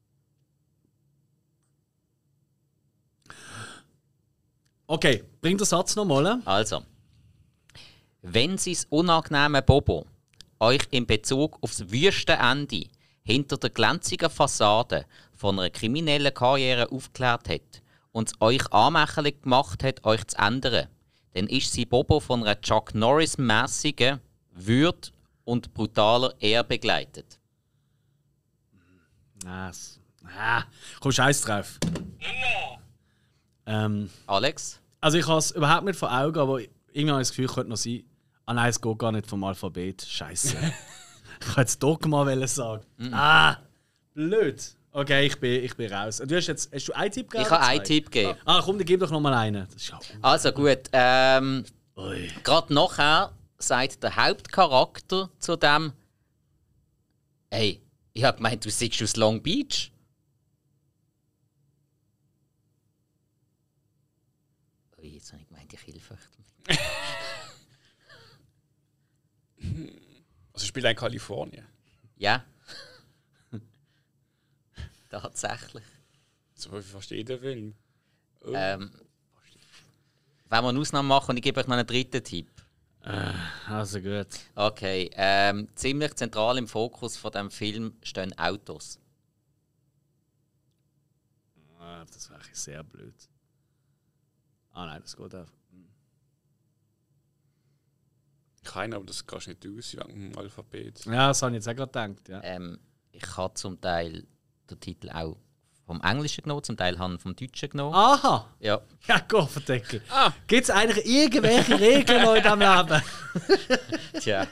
Okay, bring den Satz nochmal. Also. Wenn das unangenehme Bobo euch in Bezug aufs wüste Ende hinter der glänzigen Fassade von einer kriminellen Karriere aufgeklärt hat und es euch anmächtig gemacht hat, euch zu ändern, dann ist sie Bobo von einer Chuck Norris-mässigen Würde und brutaler Ehe begleitet. Komm, scheiß drauf. Alex? Also ich habe es überhaupt nicht vor Augen, aber irgendwie habe ich das Gefühl, könnte noch sein. Ah nein, es geht gar nicht vom Alphabet. Scheiße. Ich wollte jetzt Dogma sagen. Blöd. Okay, ich bin raus. Hast du einen Tipp gegeben? Ich habe einen Tipp gegeben. Komm, dann gib doch noch mal einen. Das ist also gut. Gerade nachher sagt der Hauptcharakter zu dem: Hey, ich habe gemeint, du siehst aus Long Beach. Ui, jetzt habe ich gemeint, ich helfe euch. Also spielt er in Kalifornien? Ja. Tatsächlich. So verstehe ich den Film. Oh. Wenn wir eine Ausnahme machen, ich gebe euch noch einen dritten Tipp. Also gut. Okay. Ziemlich zentral im Fokus von diesem Film stehen Autos. Das wäre sehr blöd. Nein, das geht einfach. Keiner, aber das kannst du nicht aus wegen dem Alphabet. Ja, das habe ich jetzt auch gerade gedacht. Ja. Ich habe zum Teil den Titel auch vom Englischen genommen, zum Teil habe ich vom Deutschen genommen. Aha! Ja. Ja, Gott verdeckel. Gibt es eigentlich irgendwelche Regeln noch in diesem Leben? Tja.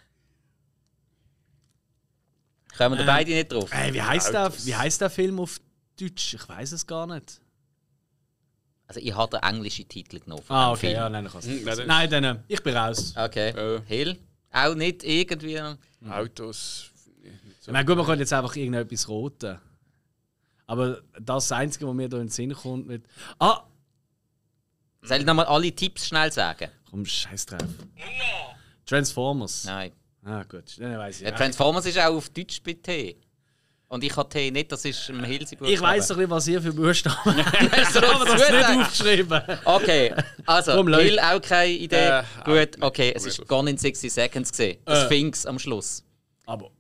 Kommen wir beide nicht drauf? Wie heisst der Film auf Deutsch? Ich weiß es gar nicht. Also ich habe den englischen Titel genommen. Okay, Film. ja, nein, nein, dann ich bin raus. Okay. Hill? Auch nicht irgendwie. Autos. So. Na gut, man könnte jetzt einfach irgendetwas roten. Aber das Einzige, was mir da in den Sinn kommt, mit. Soll ich nochmal alle Tipps schnell sagen? Komm, scheiß drauf. Transformers. Nein. Gut, dann weiss ich. Ja, Transformers ist auch auf Deutsch bei T. Und ich habe T nicht, das ist im Hilsi-Buchstaben. Ich weiss doch nicht, was ihr für Buchstaben hast. Ich habe das nicht aufgeschrieben. Okay, also, Hill auch keine Idee. Gut, nein, okay, es ist Gone in 60 Seconds gesehen. Das Sphinx am Schluss. Aber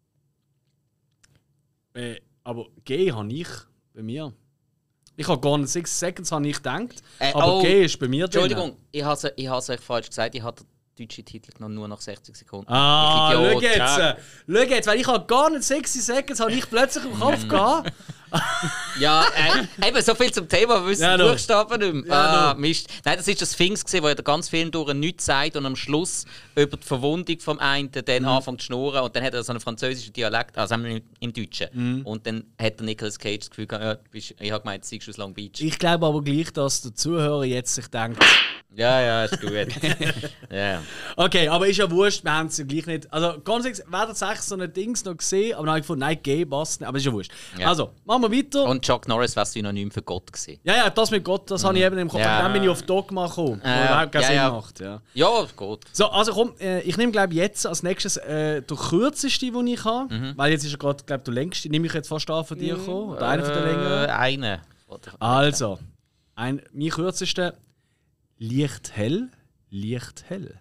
G habe ich bei mir. Ich habe Gone in 60 Seconds habe ich gedacht, aber G ist bei mir drin. Entschuldigung, ich habe es euch falsch gesagt. Ich habe den deutschen Titel genommen, nur nach 60 Sekunden. Schau jetzt, weil ich habe gar nicht 60 Seconds, habe ich plötzlich im Kopf gehabt. Ja, eben so viel zum Thema, wir wissen Ja, die Buchstaben nicht mehr. Ja, Mist. Nein, das ist das Sphinx, wo er den ganzen Film durch nichts sagt und am Schluss über die Verwundung vom einen dann anfängt zu schnurren und dann hat er so einen französischen Dialekt, also im Deutschen. Und dann hat der Nicolas Cage das Gefühl gehabt, ich habe gemeint, du siehst aus Long Beach. Ich glaube aber gleich, dass der Zuhörer jetzt sich denkt... Ja, ist gut. Ja. Okay, aber ist ja wurscht, wir haben es ja gleich nicht... Also ganz ehrlich, wer tatsächlich so ein Dings noch gesehen, aber dann habe ich gefunden, nein, G passt nicht, aber ist ja wurscht. Ja. Also, machen wir weiter. Und Chuck Norris war Synonym für Gott gewesen. Ja, das mit Gott, das habe ich eben im Kopf. Ja. Dann bin ich auf Dogma gekommen, wo überhaupt keinen Sinn macht. Ja, gut. So, also komm, ich nehme glaube jetzt als nächstes der kürzeste, den ich habe. Weil jetzt ist ja gerade, glaube der längste. Nehme ich jetzt fast an von dir gekommen? Oder einer von den längeren? Einen. Also, mein kürzester. Licht hell, Licht hell.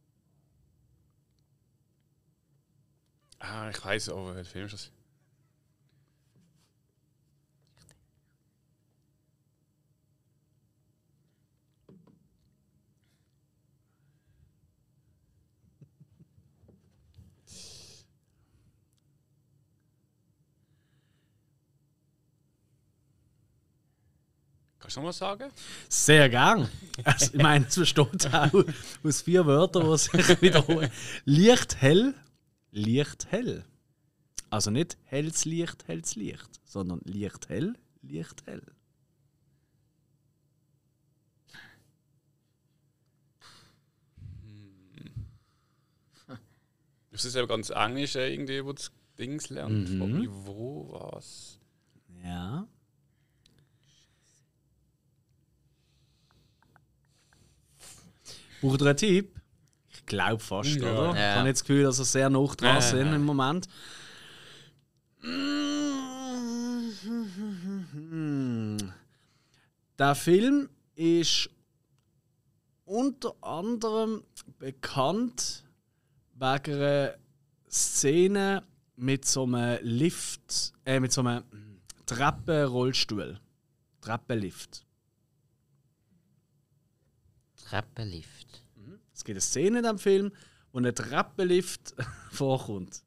Ich weiss auch, welcher Film ist das? Kannst du noch mal sagen? Sehr gern. Also, ich meine, es besteht auch aus 4 Wörtern, die sich wiederholen. Licht hell, Licht hell. Also nicht helles Licht, sondern Licht hell, Licht hell. Das ist ja ganz Englisch irgendwie, wo das Dings lernt. Ich frage mich, wo, was? Ja. Braucht ihr einen Tipp? Ich glaube fast, Ja. oder? Ja. Ich habe nicht das Gefühl, dass wir sehr nah dran sind im Moment. Der Film ist unter anderem bekannt wegen einer Szene mit so einem Lift, mit so einem Treppenrollstuhl. Treppenlift. Treppenlift. Es gibt eine Szene in diesem Film, wo ein Treppenlift vorkommt.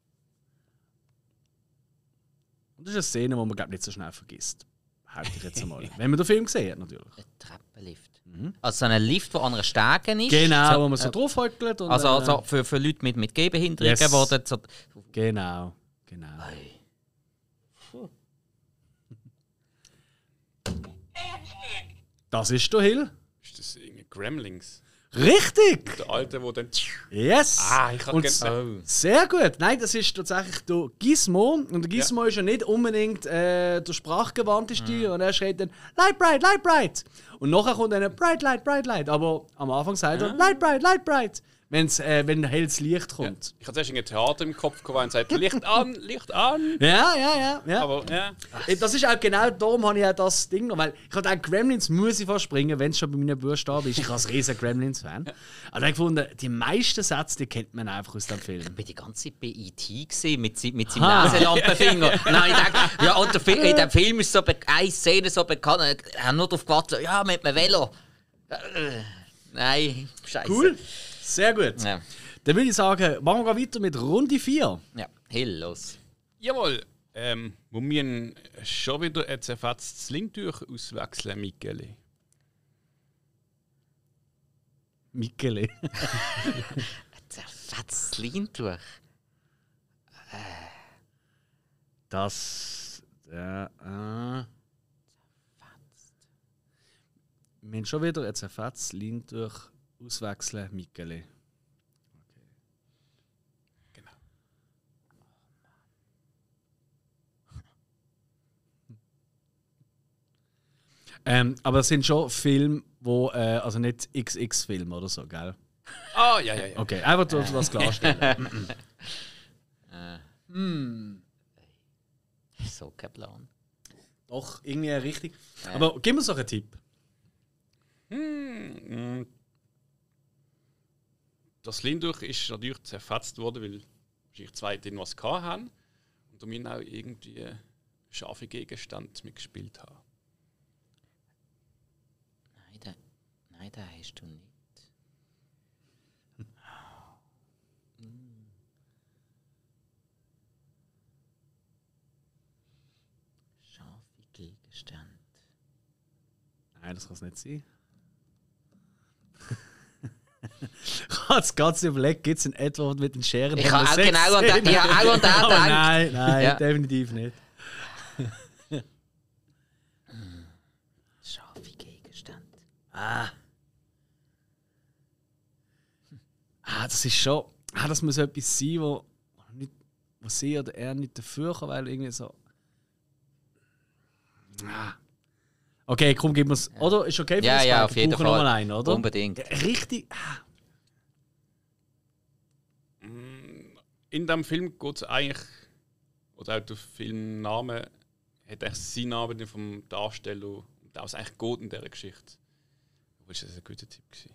Und das ist eine Szene, die man glaub, nicht so schnell vergisst. Halte ich jetzt einmal. Wenn man den Film gesehen hat, natürlich. Ein Treppenlift. Also so ein Lift, der an einer Stege ist. Genau, so, wo man so draufhöckelt. Und Also für Leute mit Gehbehinderungen, Yes. wo dann so... Genau. Ei. Das ist der Hill. Ist das irgendwie Gremlings? Richtig! Der Alte, der dann. Yes! Ich Und habe sehr gut. Nein, das ist tatsächlich der Gizmo. Und der Gizmo ist ja nicht unbedingt der sprachgewandteste. Und er schreit dann Light bright, light bright. Und nachher kommt dann bright light, bright light. Aber am Anfang sagt er Light bright, light bright. Wenn helles Licht kommt. Ich hatte zuerst ein Theater im Kopf gehabt und sagt Licht an, Licht an. Ja. Aber ja. Das ist auch genau darum, habe ich auch das Ding noch. Weil ich habe gedacht, Gremlins muss ich verspringen, wenn es schon bei meinen Buchstaben ist. Ich als riesen Gremlins-Fan. Aber ich habe gefunden, die meisten Sätze, die kennt man einfach aus dem Film. Ich war die ganze Zeit bei E.T. gesehen, mit seinem Nasenlampenfinger. Nein, ich denke, ja, und in dem Film ist so eine Szene so bekannt. Ich habe nur darauf gewartet, ja, mit einem Velo. Nein, scheiße. Cool. Sehr gut. Ja, Dann würde ich sagen, machen wir weiter mit Runde 4. ja. Hill, los. Jawohl. Muss wir schon wieder ein zerfetztes Lindtuch auswechseln, Michele? Michele. Zerfetztes Leintuch. Das. Wir haben schon wieder ein zerfetztes Leintuch auswechseln, Michele. Genau. Aber es sind schon Filme, wo. Also nicht XX-Filme oder so, gell? Ah, ja. Okay, einfach das klarstellen. So kein Plan. Doch, irgendwie richtig. Aber gib mir doch einen Tipp. Das Lindtuch ist natürlich zerfetzt worden, weil wahrscheinlich zwei drin was hatten und damit auch irgendwie scharfe Gegenstände mitgespielt haben. Nein, den hast du nicht. Scharfe Gegenstände. Nein, das kann es nicht sein. Ich habe jetzt ganz überlegt, gibt es in etwa mit den Scheren? Ich habe auch genau an den gedacht. Nein, Ja. definitiv nicht. Scharfe Gegenstände. Das ist schon. Das muss etwas sein, wo sie oder er nicht dafür kann, weil irgendwie so. Okay, komm, gib mir's. Oder? Ist okay für uns Ja, beide? auf jeden Brauchen Fall. wir noch mal einen, oder? Unbedingt. Richtig. In diesem Film geht es eigentlich, oder auch der Filmname, hat eigentlich seinen Namen vom Darsteller, und da es eigentlich geht in dieser Geschichte. Aber ist das ein guter Tipp gewesen?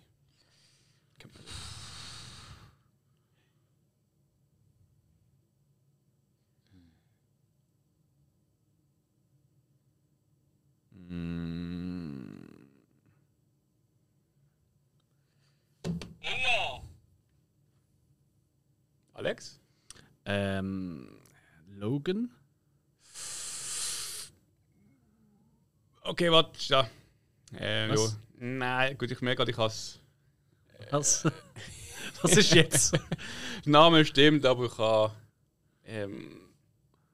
Alex? Logan? Okay, warte, ja. Was? Ja. Nein, gut, ich merke gerade, ich habe es. Was? Was ist jetzt? Der Name stimmt, aber ich habe.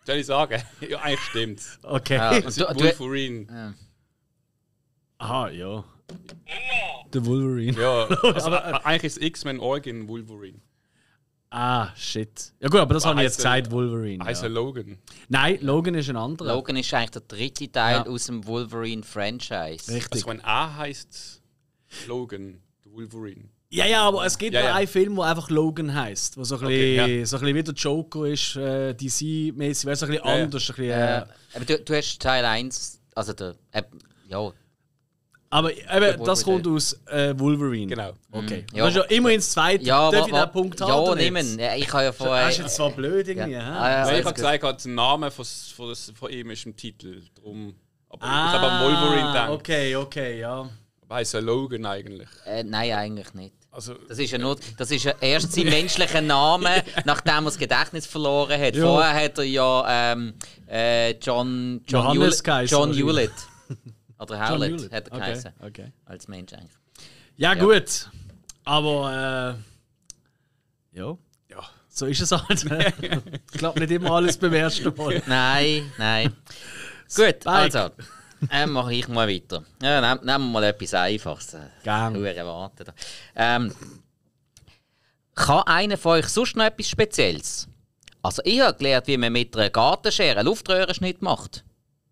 Soll ich sagen? Ja, eigentlich stimmt. Okay. Ja. Das ist Wolverine. Aha, ja. Der Wolverine. Ja, also eigentlich ist X-Men Origin Wolverine. Ah, shit. Ja gut, aber das habe ich jetzt Heißt er- gesagt, Wolverine. Heißt Ja. er Logan? Nein, Logan ist ein anderer. Logan ist eigentlich der dritte Teil Ja. aus dem Wolverine-Franchise. Richtig. Also wenn er heißt Logan, der Wolverine. Ja, aber es gibt Ja, noch ja. einen Film, der einfach Logan heisst. Wo so ein Okay, bisschen, so ein bisschen wie der Joker ist, DC-mäßig, weil es ein bisschen Ja, ja. anders. Ein bisschen, Aber du hast Teil 1, also der. Ja, aber eben, das Wolverine. kommt aus Wolverine. Genau. Okay. Ja. Das ist ja immerhin das zweite. ja Darf ich aber. den Punkt Ja, haben? oder nehmen. nicht? Ja, ich habe ja vorher. Das ist jetzt zwar blöd irgendwie. Ja. hä? Ah, ja. Weil ich also habe gesagt, der Name von ihm ist im Titel. Drum. Aber ich habe an Wolverine gedacht. Okay, ja. Aber heißt er Logan eigentlich? Nein, eigentlich nicht. Also, Das ist ja erst sein menschlicher Name, nachdem er das Gedächtnis verloren hat. Ja. Vorher hat er ja John Johannes geheißen, John oder? Hewlett. Oder John Howlett Hewlett. hat er Okay, geheißen. okay. Als Mensch eigentlich. Ja, Ja. gut. Aber ja, ja. so ist es halt. Ich glaube nicht immer alles beim ersten Mal. Nein. Gut, Spike. also. Mache ich mal weiter. Ja, nehmen wir mal etwas Einfaches. Gerne. Nur erwarten. Kann einer von euch sonst noch etwas Spezielles? Also ich habe gelernt, wie man mit einer Gartenschere einen Luftröhrenschnitt macht.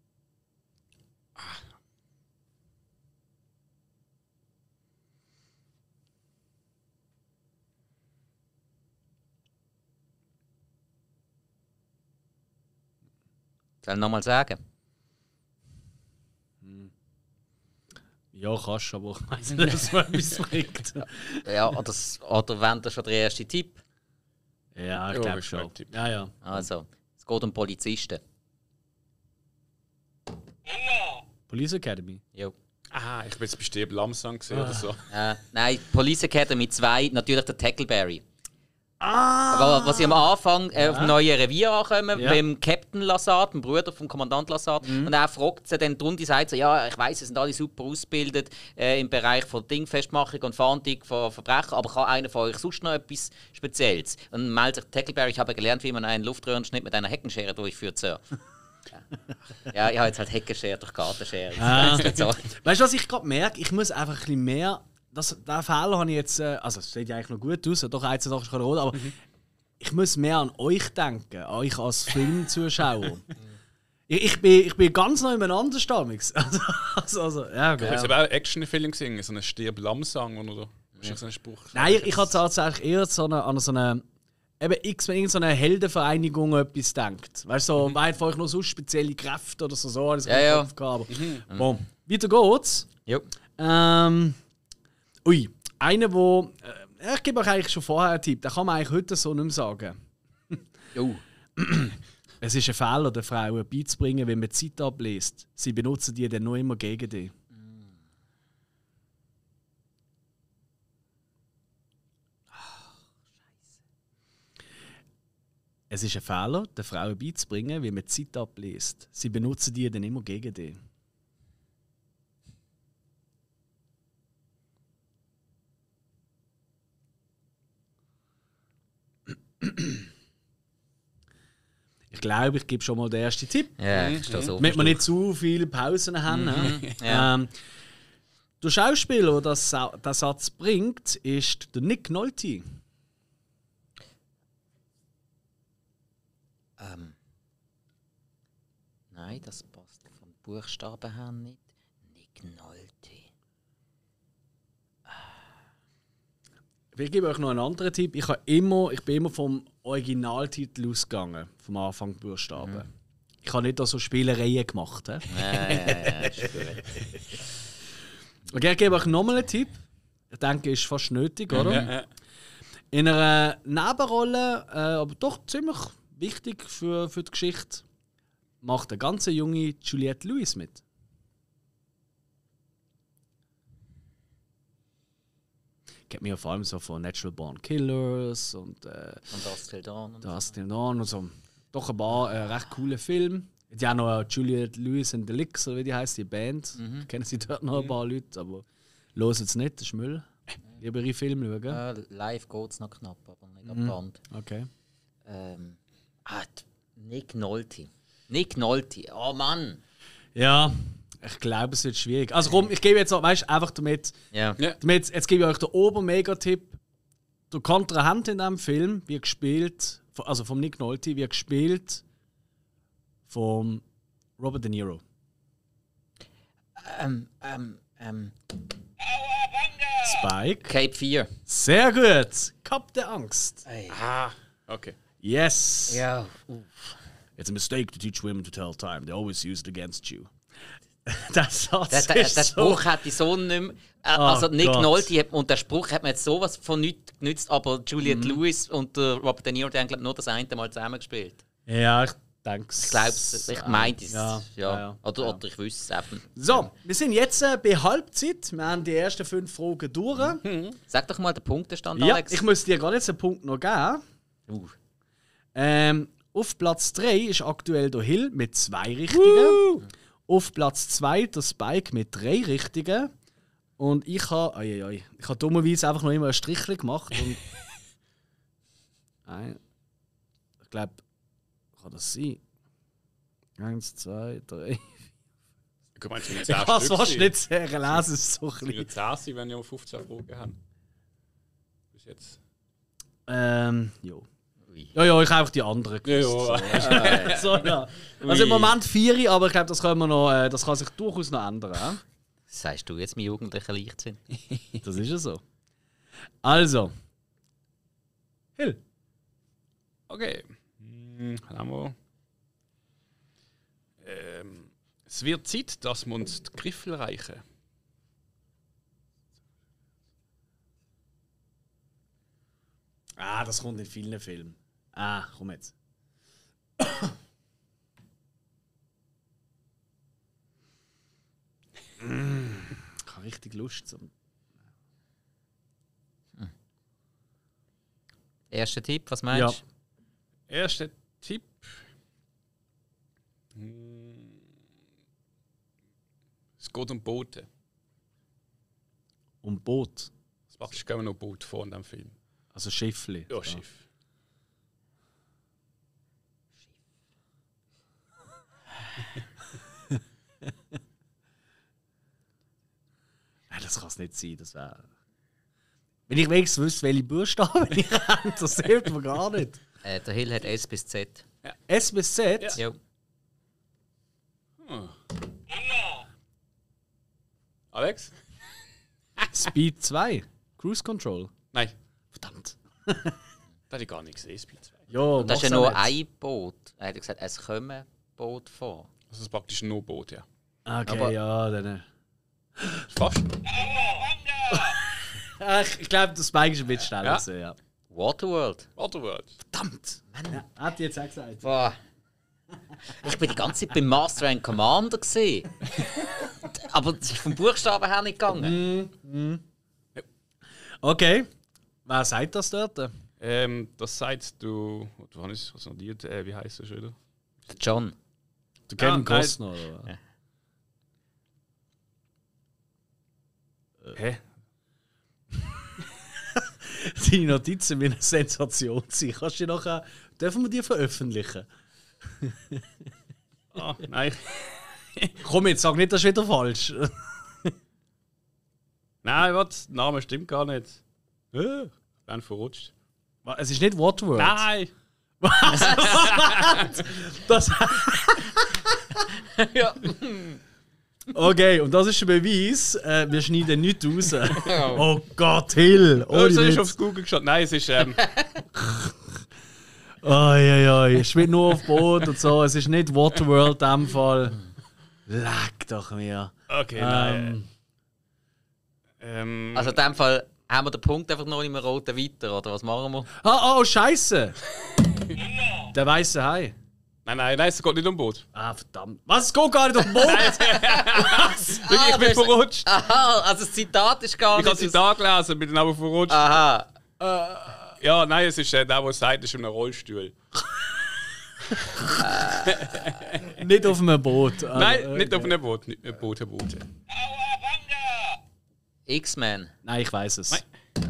Soll ich nochmal sagen? Ja, kannst du, aber ich weiß nicht, dass man etwas bringt. Ja, oder wenn das schon der erste Tipp? Ja, ich Ja, glaube ist schon. ein Tipp. Ja. Also, es geht um Polizisten. Police Academy. Jo. Ah, ich bin jetzt bestimmt Lamsang gesehen oder so. Nein, Police Academy 2, natürlich der Tackleberry. Was sie am Anfang auf dem neuen Revier ankommen, Ja. mit dem Captain Lassard, dem Bruder vom Kommandant Lassard. Und er fragt sie dann, die sagt so, ja, ich weiss, sie sind alle super ausgebildet im Bereich von Dingfestmachung und Fahndung von Verbrechen, aber kann einer von euch sonst noch etwas Spezielles? Und dann meldet sich Tackleberry, ich habe gelernt, wie man einen Luftröhrenschnitt mit einer Heckenschere durchführt, Sir. Ja, ich habe jetzt halt Heckenschere durch Gartenschere. Das ist nicht so. Weißt du, was ich gerade merke? Ich muss einfach ein bisschen mehr. Diesen Fehler habe ich jetzt. Also, es sieht ja eigentlich noch gut aus, doch eine Sache ist gerade rot, aber ich muss mehr an euch denken, an euch als Filmzuschauer. ich bin ganz neu umeinander stammig. Also, ja, Ich habe genau. aber auch einen Actionfilm gesehen, so einen Stirb-Lamsang oder so einen Spruch. Nein, ich habe tatsächlich eher an so eine. Eben irgend so eine Heldenvereinigung etwas denkt. Weißt du, so, wer hat von euch noch so spezielle Kräfte oder so alles Ja. im Kopf gehabt. Bon, weiter geht's. Jo. Ui, einer, wo. Ich gebe euch eigentlich schon vorher einen Tipp, den kann man eigentlich heute so nicht mehr sagen. Oh. Es ist ein Fehler, der Frauen beizubringen, wenn man Zeit abliest. Sie benutzen die dann nur immer gegen dich. Es ist ein Fehler, den Frauen beizubringen, wie man Zeit abliest. Sie benutzen die dann immer gegen dich. Ich glaube, ich gebe schon mal den ersten Tipp. Ja, ist das so. Damit wir nicht zu viele Pausen haben. Ja. Der Schauspieler, der den Satz bringt, ist der Nick Nolte. Nein, das passt vom Buchstaben her nicht. Nick Nolte. Ich gebe euch noch einen anderen Tipp. Ich bin immer vom Originaltitel ausgegangen, vom Anfang Buchstaben. Ich habe nicht da so Spielereien gemacht. He? Ja, ist gut. Okay, ich gebe euch nochmal einen Tipp. Ich denke, ist fast nötig, oder? Ja. In einer Nebenrolle, aber doch ziemlich wichtig für die Geschichte, macht eine ganz junge Juliette Lewis mit. Kennt mir ja vor allem so von Natural Born Killers und Und das Till Dawn. Und Das Till Dawn und so. Doch ein paar recht coole Filme. Die haben noch Juliette Lewis and the Licks, oder wie die heisst, die Band. Kennen sie dort noch ein paar Leute, aber hören es nicht, das ist Müll. Lieber ihre Filme schauen. Live geht es noch knapp, aber nicht am Band. Okay. Nick Nolte. Oh Mann. Ja, ich glaube, es wird schwierig. Also komm, ich gebe jetzt auch, weißt du, einfach damit. Ja. Damit jetzt gebe ich euch den Ober-Mega-Tipp. Der Kontrahent in diesem Film wird gespielt, also vom Nick Nolte, wird gespielt von Robert De Niro. Spike. Cape 4. Sehr gut. Kap der Angst. Ah, okay. Yes. Ja. It's a mistake to teach women to tell time. They always use it against you. Das Satz Der ist Spruch so. hätte ich so nicht mehr. Also Nick Gott. Nolte und der Spruch hat mir jetzt sowas von nichts genützt, aber Juliette Lewis und Robert De Niro, die haben glaub, nur das eine Mal zusammengespielt. Ja, ich denke es. Ich glaube es, ich meinte es. Ja. Oder ich wüsste es eben. So, wir sind jetzt bei Halbzeit. Wir haben die ersten 5 Fragen durch. Sag doch mal den Punktestand, Ja, Alex. ich muss dir gar nicht einen Punkt noch geben. Auf Platz 3 ist aktuell der Hill mit 2 Richtigen. Auf Platz 2 der Spike mit 3 Richtigen. Und ich habe dummerweise einfach noch immer ein Strichchen gemacht. Und ich glaube, kann das sein? 1, 2, 3. Ich meine, Ich kann es fast nicht sehr lesen, es ist so Es klein. wird 10 sein, wenn wir 15 Fragen haben. Bis jetzt. Jo. Ja, ich habe einfach die anderen gewusst. Ja. So, ja. Also im Moment 4, aber ich glaube, das kann sich durchaus noch ändern. Das sagst du jetzt, mein jugendlicher Leichtsinn. Das ist ja so. Also. Hill. Okay. Haben wir. Es wird Zeit, dass wir uns die Griffel reichen. Das kommt in vielen Filmen. Komm jetzt. Ich habe richtig Lust zum. Erster Tipp, was meinst du? Erster Tipp. Es geht um Boote. Um Boot. Es praktisch gehen wir noch Boot vor in diesem Film. Also Schiffli. Ja, Schiff. Nein, das kann es nicht sein. Das wäre. Wenn ich wenigstens wüsste, welche Buchstaben ich habe, das hilft mir gar nicht. Der Hill hat S bis Z. S bis Z? Ja. Ja. Alex? Speed 2. Cruise Control. Nein, Verdammt. das habe ich gar nicht gesehen, Speed 2. Ja, Das ist ja nur ein Boot. Er hat gesagt, es kommen Boot vor. Das ist praktisch nur Boot, ja. Okay, Aber- ja, dann. Fast. Ich glaube, das Spike ist ein bisschen schneller. Ja. So, ja. Waterworld. Waterworld. Verdammt! Ja, hat die jetzt auch gesagt. Boah. Ich bin die ganze Zeit beim Master and Commander gesehen. Aber das ist vom Buchstaben her nicht gegangen. Okay. Wer sagt das dort? Das sagt du habe ich es notiert, wie heißt das wieder? Der John. Der Kevin nein. Costner, oder? Ja. Hä? Deine Notizen müssen eine Sensation sein. Kannst du die nachher, dürfen wir die veröffentlichen? Nein. Komm jetzt, sag nicht, das ist wieder falsch. Nein, was? Der Name stimmt gar nicht. Ich bin verrutscht. Es ist nicht Waterworld. Nein! Das, Ja. okay, und das ist ein Beweis, wir schneiden nichts raus. Oh Gott, Hill! Oh, Ohne so ist Witz. aufs Google geschaut. Nein, es ist. Ich bin nur auf Boot und so. Es ist nicht Waterworld in dem Fall. Leck doch mir. Okay, nein. Also in dem Fall haben wir den Punkt einfach noch nicht mehr roten weiter, oder was machen wir? Oh, Scheiße! Der weiße Hai. Nein, es geht nicht um Boot. Verdammt. Was? Es geht gar nicht auf dem Boot! Ich bin verrutscht. Aha, also das Zitat ist gar Ich habe nicht... sie da gelesen, bin dann aber verrutscht. Aha. Ja, nein, es ist der, der sagt, es ist ein Rollstuhl. Nicht auf einem Boot. Nein, nicht auf einem Boot. Nicht ein Boot. X-Men. Nein, ich weiß es. Nein.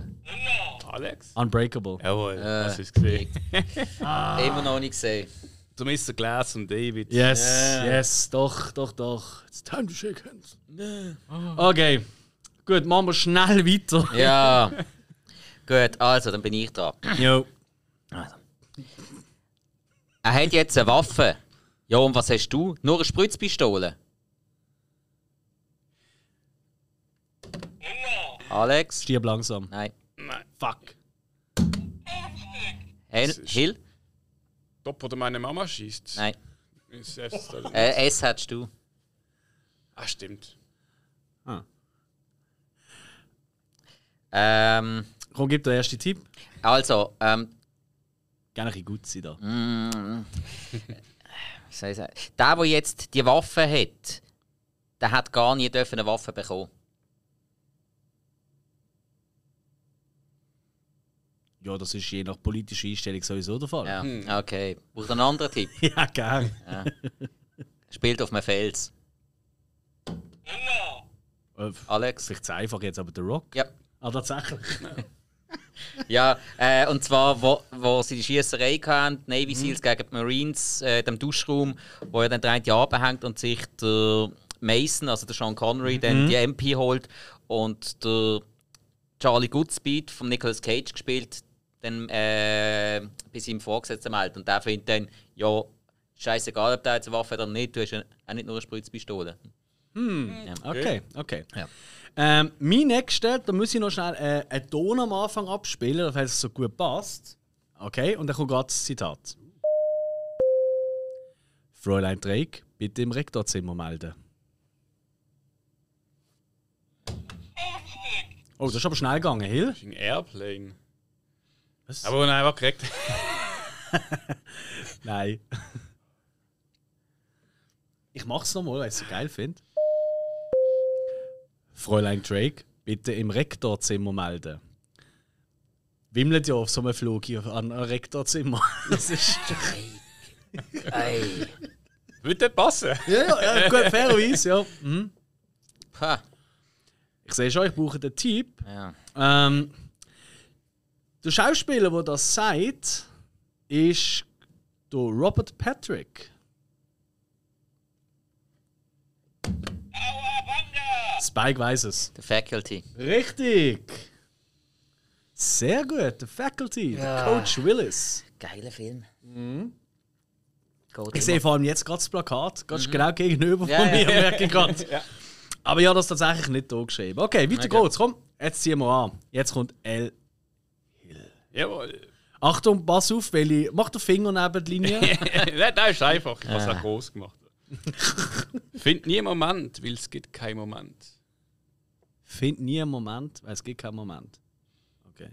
Alex? Unbreakable. Jawohl, hast du es gesehen. Immer noch nicht gesehen. Der Mr. Glass und David. Yes, doch. It's time to shake hands. Okay, gut, machen wir schnell weiter. Ja. Gut, also, dann bin ich dran. Jo. Also. Er hat jetzt eine Waffe. Ja, und was hast du? Nur eine Spritzpistole? Alex? Stirb langsam. Nein. Fuck. Hill? Top, oder meine Mama schießt. Nein. Ah, S hättest du. stimmt. Komm, gib den ersten Tipp. Also, Gerne ein bisschen gut sein da. wie soll ich sagen? Der jetzt die Waffe hat, der hat gar nie eine Waffe bekommen. Ja, das ist je nach politischer Einstellung sowieso der Fall. Ja, okay. Braucht einen anderen Tipp. Ja, gern. Ja. Spielt auf einem Fels. Alex? Vielleicht zu einfach jetzt, aber The Rock? Ja. Ah, tatsächlich. Ja, und zwar, wo sie die Schiesserei hatten, die Navy Seals gegen die Marines, dem Duschraum, wo er dann der eine abhängt und sich der Mason, also der Sean Connery, dann die MP holt und der Charlie Goodspeed von Nicolas Cage gespielt, dann bei seinem Vorgesetzten meldet. Und der findet dann, ja, scheißegal, ob der jetzt eine Waffe hat oder nicht, du hast ja auch nicht nur eine Spritzpistole. Ja. Okay. Ja. Mein nächster, da muss ich noch schnell einen Ton am Anfang abspielen, falls es so gut passt. Okay, und dann kommt gerade das Zitat. Fräulein Drake, bitte im Rektorzimmer melden. Oh, das ist aber schnell gegangen, Hill. Das ist ein Airplane. Was? Aber nein, war korrekt. Nein. Ich mach's nochmal, weil ich es so geil finde. Fräulein Drake, bitte im Rektorzimmer melden. Wimmelt ja auf so einem Flug hier an einem Rektorzimmer. Das ist. Ey. Würde passen. Ja, gut, fairerweise, ja. Mhm. Ha. Ich sehe schon, ich brauche den Typ. Ja. Der Schauspieler, der das sagt, ist der Robert Patrick. Spike weiss es. The Faculty. Richtig! Sehr gut, The Faculty, der Coach Willis. Geiler Film. Ich sehe vor allem jetzt gerade das Plakat, ganz genau gegenüber Ja, von ja. mir, merke ich gerade. Aber ja, das ist tatsächlich nicht da geschrieben. Okay, weiter geht's, komm. Jetzt ziehen wir an. Jetzt kommt L. Jawohl. Achtung, pass auf, mach den Finger neben die Linie. Nein, das ist einfach. Ich habe es auch groß gemacht. Find nie einen Moment, weil es gibt keinen Moment. Find nie einen Moment, weil es gibt keinen Moment. Okay.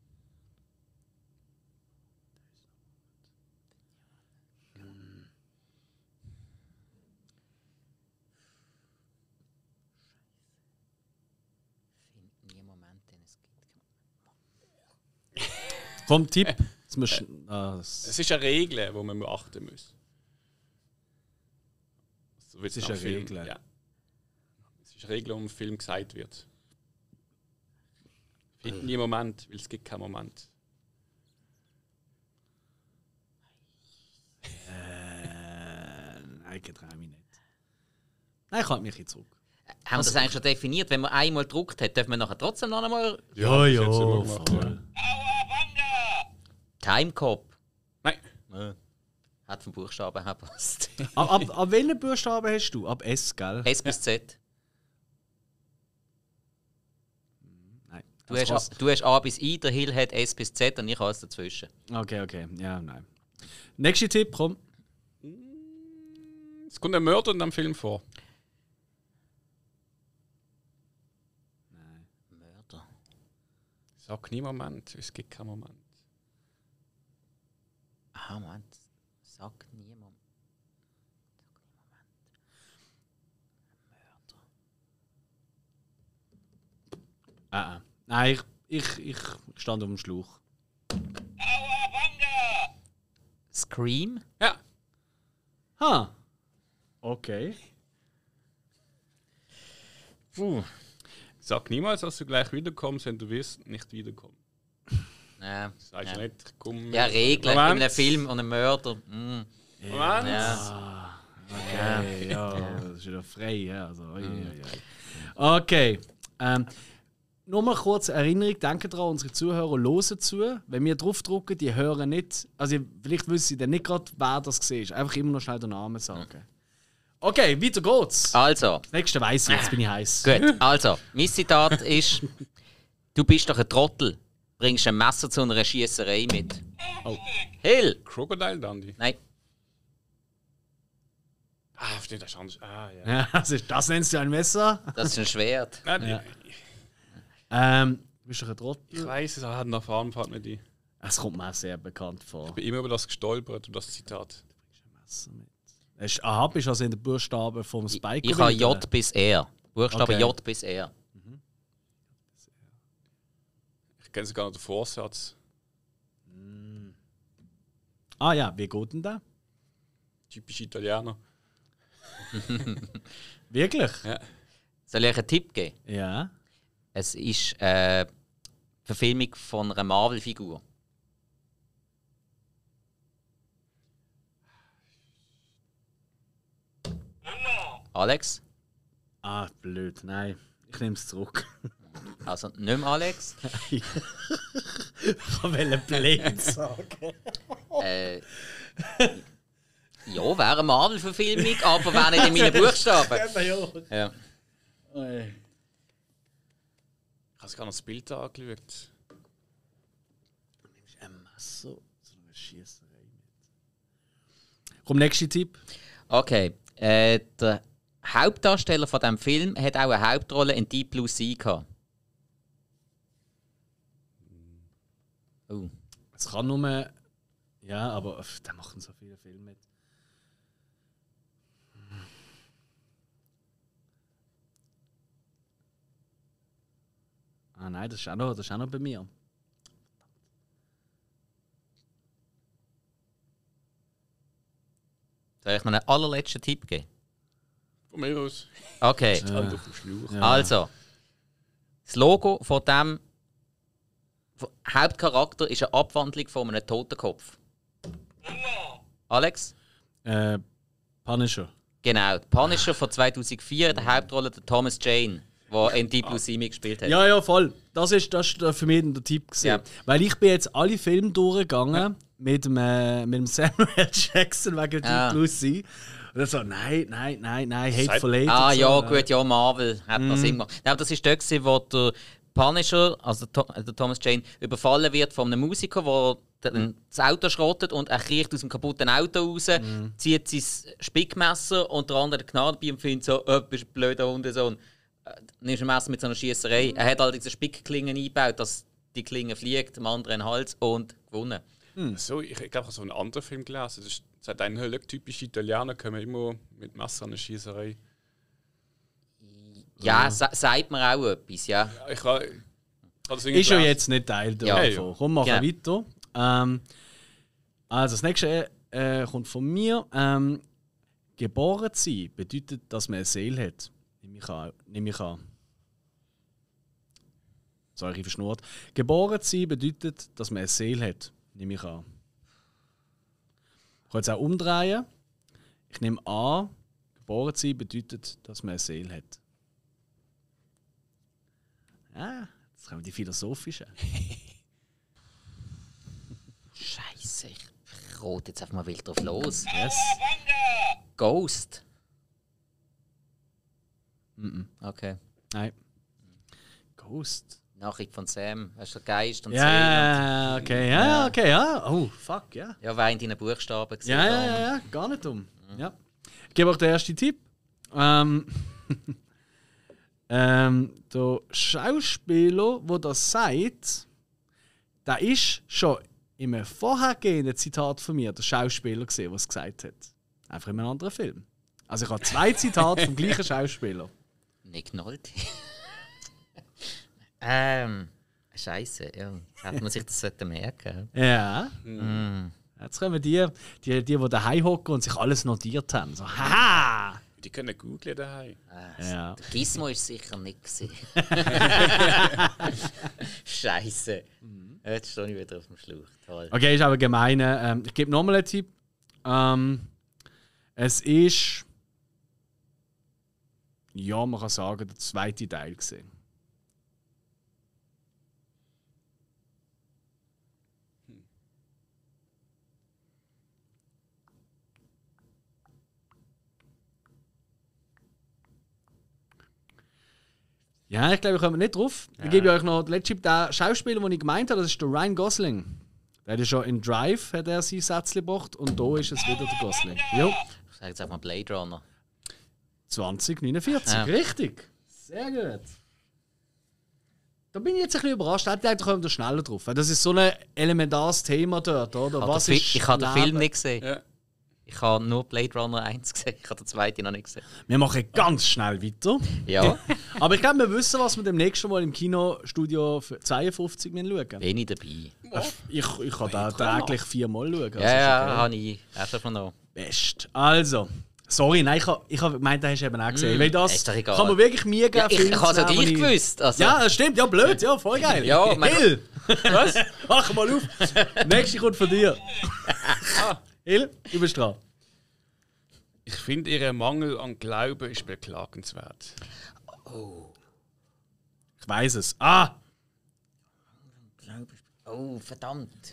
Komm, Tipp. Es ist eine Regel, die man beachten muss. So Es ist eine Regel. Ja. Es ist eine Regel, die im Film gesagt wird. Find nie einen Moment, weil es gibt keinen Moment. Nein, getraue mich nicht. Nein, ich halte mich jetzt zurück. Haben wir das eigentlich schon definiert? Wenn man einmal gedruckt hat, darf man nachher trotzdem noch einmal. Das ist jetzt immer gemacht, voll. Timecop. Nein. Hat vom Buchstaben her passt. Ab welchen Buchstaben hast du? Ab S, gell? S bis Z. Nein. Du hast A bis I, der Hill hat S bis Z und ich alles dazwischen. Okay. Ja, nein. Nächster Tipp, komm. Es kommt ein Mörder in dem Film vor. Mörder. Sag nie Moment, es gibt keinen Moment. Aha, Moment. Sag niemand. Mörder. Nein, ich stand auf dem Schlauch. Scream? Ja. Ha. Okay. Sag niemals, dass du gleich wiederkommst, wenn du wirst nicht wiederkommen. Ja. Sagst du nicht, komm. Ja, Regeln in Moment. einem Film und einem Mörder. Moment! Ja. Okay, ja, das ist wieder frei. Ja, also, okay. Nur mal kurz Erinnerung, denkt daran, unsere Zuhörer hören zu. Wenn wir draufdrücken, die hören nicht. Also, vielleicht wissen sie dann nicht gerade, wer das war. Einfach immer noch schnell den Namen sagen. Okay, weiter geht's. Also. Das nächste weiss ich, jetzt bin ich heiß. Gut, also, mein Zitat ist: Du bist doch ein Trottel. Bringst ein Messer zu einer Schiesserei mit. Oh. Hill! Crocodile Dundee. Nein, Stimmt, das ist anders. Ja. Ja, das nennst du ein Messer? das ist ein Schwert. Ja. Du bist doch ein Trottel. Ich weiss es, er hat nach Fahren fällt mir die. Es kommt mir auch sehr bekannt vor. Ich bin immer über das gestolpert und das Zitat. Messer mit. Aha, bist du also in den Buchstaben vom Spike? Ich habe J bis R. Buchstabe Okay. J bis R. Ich kenne sogar noch den Vorsatz. Ah ja, wie geht denn der? Typisch Italiener. Wirklich? Ja. Soll ich einen Tipp geben? Ja. Es ist Verfilmung von einer Marvel-Figur. Alex? Ah, blöd. Nein, ich nehme es zurück. Also nicht mehr Alex. Ich wollte blöd sagen. Ja, wäre eine Marvel-Verfilmung, aber wäre nicht in meinen Buchstaben. Ja. Ich habe sogar noch das Bild angeschaut. Ein Messer, so eine Schiesserei mit. Komm, nächster Tipp. Okay, der Hauptdarsteller von diesem Film hat auch eine Hauptrolle in Deep Blue Sea gehabt. Oh. Es kann nur. Ja, aber der macht so viele Filme mit. Ah nein, das ist auch noch bei mir. Soll ich noch einen allerletzten Tipp geben? Von mir aus. Okay, Hand auf dem Schlauch. Ja. also. Das Logo von dem Hauptcharakter ist eine Abwandlung von einem Totenkopf. Alex? Punisher. Genau, Punisher von 2004, in der Hauptrolle der Thomas Jane, der in Deep Blue Sea mitgespielt hat. Ja, voll. Das ist für mich der Tipp gewesen. Ja. Weil ich bin jetzt alle Filme durchgegangen mit dem Samuel Jackson wegen Deep Blue Sea. Und dann so, nein, Hateful Eight. Ah und so. ja, gut, ja, Marvel hat das immer gemacht. Nein, aber das war dort, wo der Punisher, also der Thomas Jane, überfallen wird von einem Musiker, der das Auto schrottet und er kriecht aus dem kaputten Auto raus, zieht sein Spickmesser und der andere Gnade bei ihm findet so, bist ein blöder Hundesohn. Nimmst ein Messer mit so einer Schiesserei. Er hat allerdings eine Spickklinge eingebaut, dass die Klinge fliegt, dem anderen in den Hals und gewonnen. So, ich glaube, ich habe so einen anderen Film gelesen. Das hat einen typisch Italiener, kommen immer mit Messer an eine Schießerei. Ja, sagt mir auch etwas, ja. Ja, ich habe das irgendwie Ist ja gelesen. jetzt nicht Teil Ja. davon. Komm, machen wir Genau. weiter. Also, das nächste kommt von mir. Geboren zu sein bedeutet, dass man eine Seele hat. Nehme ich an. Sorry, verschnurrt. Geboren zu sein bedeutet, dass man eine Seele hat. Nehme ich an. Ich kann jetzt auch umdrehen. Ich nehme an, geboren zu sein bedeutet, dass man eine Seele hat. Ja, jetzt kommen die philosophischen. Scheiße, ich rote jetzt einfach mal wild drauf los. Yes. Ghost. Okay. Nein. Ghost. Nachricht von Sam. Hast du den Geist und Ja, okay, ja, okay, ja. Oh, fuck, ja. Ja, war in deinen Buchstaben gesehen. Ja, gar nicht dumm. Ja. Ich gebe euch den ersten Tipp. Der Schauspieler, der das sagt, der ist schon in einem vorhergehenden Zitat von mir der Schauspieler gesehen, der es gesagt hat. Einfach in einem anderen Film. Also ich habe 2 Zitate vom gleichen Schauspieler. Nick Nolte. Scheiße, ja. Hätte man sich das merken. Ja. Jetzt kommen die daheim hocken und sich alles notiert haben. So, haha! Die können googeln daheim. Ja. Der Gizmo ist sicher nicht gewesen. Scheiße. Jetzt stehe ich wieder auf dem Schlauch. Toll. Okay, ist aber gemein. Ich gebe nochmal einen Tipp. Es ist. Ja, man kann sagen, der zweite Teil gesehen. Ja, ich glaube, ich komme nicht drauf. Ich gebe euch noch den letzten den Schauspieler, den ich gemeint habe, das ist der Ryan Gosling. Der hat ja schon in Drive hat er sein Sätzchen gebracht und da ist es wieder der Gosling. Jo. Ich sage jetzt auch mal Blade Runner. 2049, richtig. Sehr gut. Da bin ich jetzt ein bisschen überrascht. Ich dachte, da kommen wir schneller drauf. Das ist so ein elementares Thema dort, oder? Ich habe den Film nicht gesehen. Ja. Ich habe nur Blade Runner 1 gesehen. Ich habe den zweiten noch nicht gesehen. Wir machen ganz schnell weiter. Ja. Aber ich glaube, wir wissen, was wir dem nächsten Mal im Kinostudio 52 schauen. Bin ich dabei. Ich kann da täglich 4-mal schauen. Also Ja, ist okay. habe ich auch schon noch. Best. Also, sorry, nein, ich hab gemeint, das hast du eben auch gesehen. Weil das ist doch egal. kann man wirklich mir geben. Ich habe es ja gleich gewusst. Also. Ja, das stimmt, ja, blöd, ja, voll geil. Ja, Hill! Was? Mach mal auf. Nächste kommt von dir. Hill, du bist dran. Ich finde, ihr Mangel an Glauben ist beklagenswert. Ich weiß es. Ah! Oh, verdammt.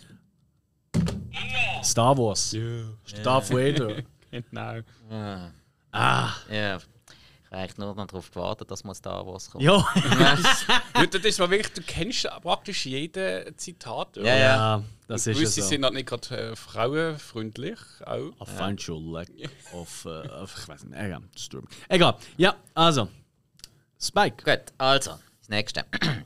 Star Wars. Darth Vader. Genau. Ah! Ja. Ich habe eigentlich nur noch darauf gewartet, dass mal Star Wars kommt. Ja. Ja, das ist mal wirklich, du kennst praktisch jeden Zitat. Oder? Ja, das ist Gewisse es so. sind halt nicht gerade frauenfreundlich. Auch. I find your lack of ich weiß nicht. Egal, disturbing. Egal. Ja, also. Spike. Gut, also, das nächste.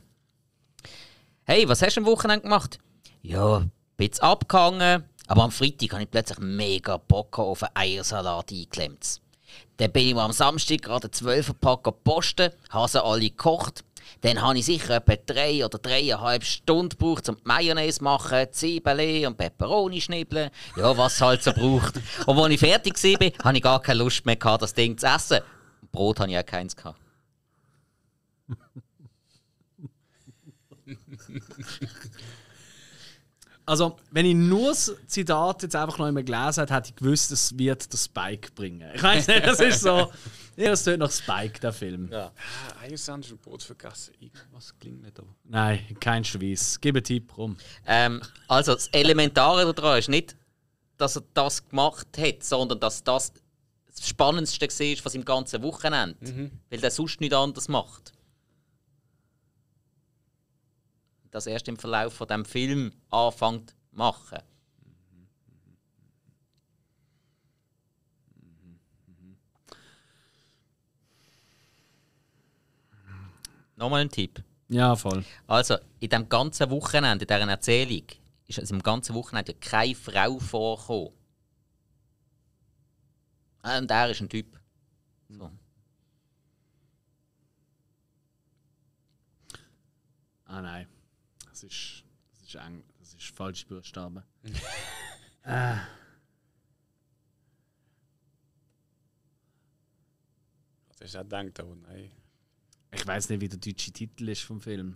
Hey, was hast du am Wochenende gemacht? Ja, ein bisschen abgehangen, aber am Freitag habe ich plötzlich mega Bock auf einen Eiersalat eingeklemmt. Dann bin ich am Samstag gerade 12 Packen posten, habe sie alle gekocht. Dann habe ich sicher etwa 3 oder 3,5 Stunden gebraucht, um die Mayonnaise zu machen, Zwiebeln und Peperoni schnibbeln. Ja, was es halt so braucht. Und als ich fertig war, hatte ich gar keine Lust mehr, das Ding zu essen. Und Brot hatte ich auch keins. Also, wenn ich nur das Zitat jetzt einfach noch einmal gelesen hätte, hätte ich gewusst, es wird der Spike bringen. Ich weiß nicht, das ist so. Ja, das tut nach Spike, der Film. Ja. Eiersand und Brot vergessen. Irgendwas klingt nicht da. Nein, kein Schweiß. Gib einen Tipp rum. Also, das Elementare daran ist nicht, dass er das gemacht hat, sondern dass das Spannendste war von seinem ganzen Wochenende. Weil er sonst nichts anderes macht. Das erst im Verlauf von dem Film anfängt zu machen. Nochmal ein Tipp. Ja, voll. Also, in dem ganzen Wochenende, in dieser Erzählung, ist es im ganzen Wochenende keine Frau vorgekommen. Und er ist ein Typ. So. Ah nein. Das ist falsche Buchstaben. Das ist auch gedacht, aber nein. Ich weiß nicht, wie der deutsche Titel ist vom Film.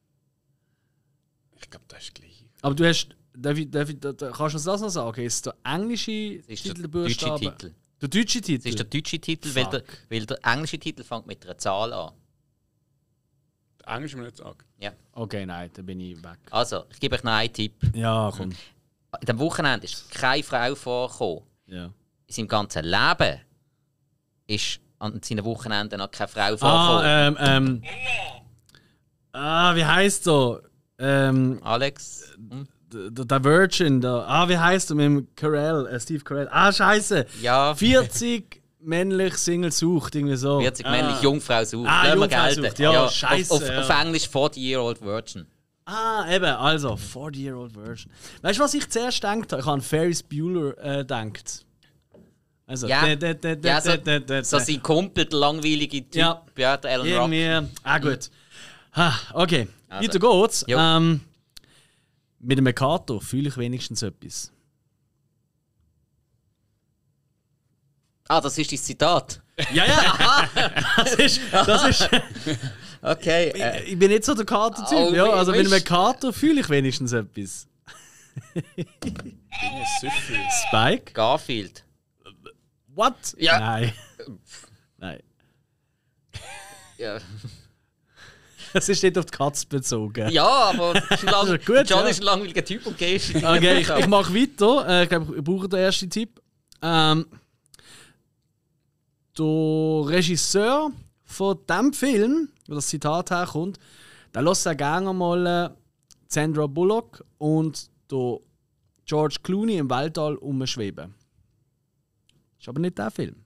Ich glaube, das ist gleich. Aber du hast. Kannst du uns das noch sagen? Ist der englische Das ist der Titelbuchstabe? deutsche Titel. Der deutsche Titel? Das ist der deutsche Titel, weil der englische Titel fängt mit einer Zahl an. Englisch muss man nicht sagen. Ja. Okay, nein, da bin ich weg. Also, ich gebe euch noch einen Tipp. Ja, komm. In dem Wochenende ist keine Frau vorgekommen. Ja. In seinem ganzen Leben ist an seinen Wochenenden noch keine Frau vorgekommen. Wie heißt er? Alex? Der Virgin, wie heißt er mit dem Carell, Steve Carell? Scheiße! Ja. 40 männlich Single sucht, irgendwie so. 40 männlich Jungfrau sucht. Lassen wir Jungfrau gelten. sucht, ja, scheisse. Auf Englisch 40-year-old virgin. Eben, also 40-year-old Virgin. Weißt du, was ich zuerst gedacht habe? Ich habe an Ferris Bueller gedacht. Also, Ja, so sein Kumpel, der langweilige Typ, Ja. der Alan Rock. Irgendwie. Gut. Okay, Also. weiter geht's. Jo. Mit dem Kato fühle ich wenigstens etwas. Das ist dein Zitat. Ja. Das ist. Okay. Ich bin nicht so der Kato-Typ. Oh, ja, also mit weißt- einem Kato fühle ich wenigstens etwas. Süffel. Spike? Garfield. What? Ja. Nein. Nein. Ja. Es ist nicht auf die Katze bezogen. Ja, aber Also gut, John ja. ist ein langweiliger Typ und gehst. Okay, ich mache weiter. Ich glaube, ich brauche den ersten Tipp. Der Regisseur von diesem Film, wo das Zitat herkommt, der lässt ja gerne mal Sandra Bullock und der George Clooney im Weltall umschweben. Ist aber nicht der Film.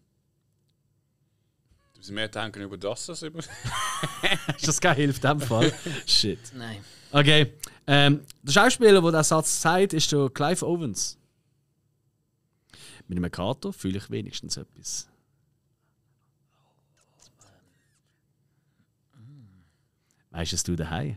Du musst mehr denken über das als über. Ist das keine Hilfe in dem Fall? Shit. Nein. Okay. Der Schauspieler, der diesen Satz sagt, ist der Clive Owens. Mit einem Kater fühle ich wenigstens etwas. Weißt es du daheim?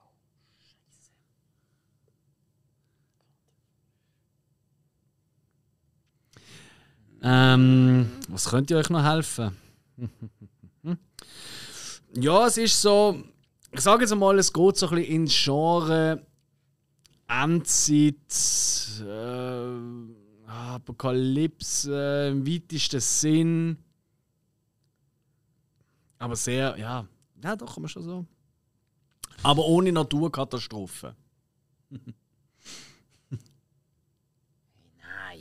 Was könnt ihr euch noch helfen? Ja, es ist so. Ich sage jetzt mal, es geht so ein bisschen ins Genre Endzeit, Apokalypse im weitesten Sinn. Aber sehr, ja doch, kann man schon so. Aber ohne Naturkatastrophen. Nein.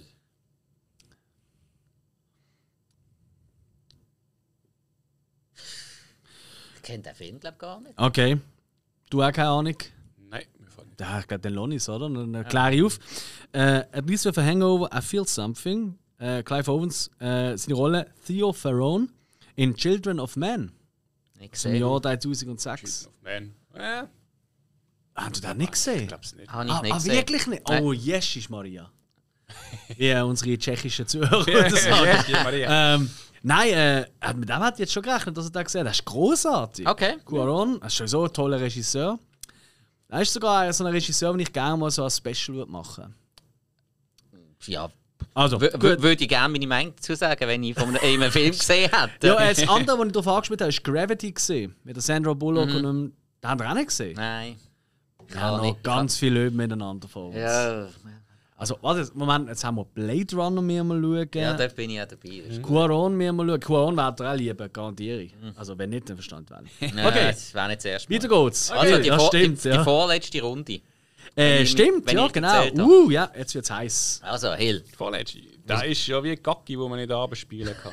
Ich kenne den Film, glaube ich, gar nicht. Okay. Du auch keine Ahnung? Nein, mir fällt nicht. Ja, ich glaube, den Lonis, oder? Dann kläre ich auf. At least with a hangover, I feel something. Clive Owens, seine Rolle Theo Ferrone in Children of Men Nicht im gesehen. Jahr 2006. Children of Man. Hast du das nicht gesehen? Ich glaube es nicht. Habe ich nicht gesehen. Wirklich nicht? Nein. Oh, Jesus Maria. Ja, unsere tschechischen Zuhörer. das sagen. Ja, Maria. Nein, mit dem hat jetzt schon gerechnet, dass er das gesehen hat. Das ist großartig. Okay. Cuarón, das ist schon so ein toller Regisseur. Er ist sogar so ein Regisseur, den ich gerne mal so als Special machen würde. Ja, Also, würde ich gerne meine Meinung dazu sagen, wenn ich von einem Film gesehen hätte. Ja, das andere, was ich darauf angespielt habe, ist Gravity gesehen. Mit der Sandra Bullock und dem. Den haben wir auch nicht gesehen. Nein. Ich habe noch ganz viele Leute miteinander vor uns. Ja, Also, warte, Moment, jetzt haben wir Blade Runner mal schauen. ja, da bin ich auch dabei. Cuarón mal schauen. Cuarón werdet ihr auch lieben, garantiere ich. Also, wenn nicht, dann verstand ich. Ja, Okay. das wäre nicht das erste Mal. Weiter geht's. Also, die, ja, stimmt, die ja. vorletzte Runde. ich- Stimmt, wenn ja, ich genau. gezählt habe. Ja, jetzt wird's heiß. Also, Hill. Vorletzte. Das ist ja wie ein Gacki, wo man nicht abends spielen kann.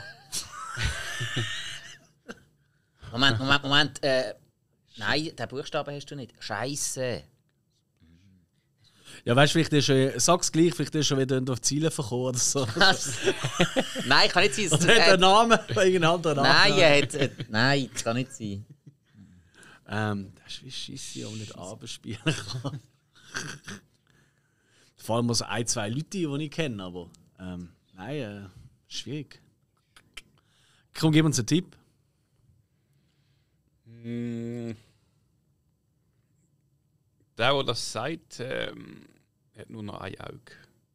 Moment. Nein, den Buchstaben hast du nicht. Scheiße. Ja, weißt du, vielleicht ist sag's gleich, vielleicht ist schon wieder auf die Ziele verkommen oder so. Nein, kann nicht sein. Oder hat er einen Namen? Irgendeinen anderen Namen? Nein, das kann nicht sein. Das ist wie Scheisse, auch nicht abends spielen kann. Vor allem muss ein, zwei Leute, die ich kenne, aber nein, schwierig. Komm, gib uns einen Tipp. Der das sagt, hat nur noch ein Auge.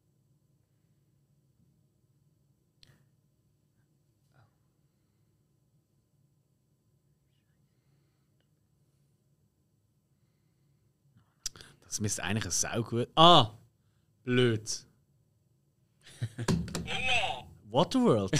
Das müsste eigentlich ein saugut. Ah! Blöd. Waterworld.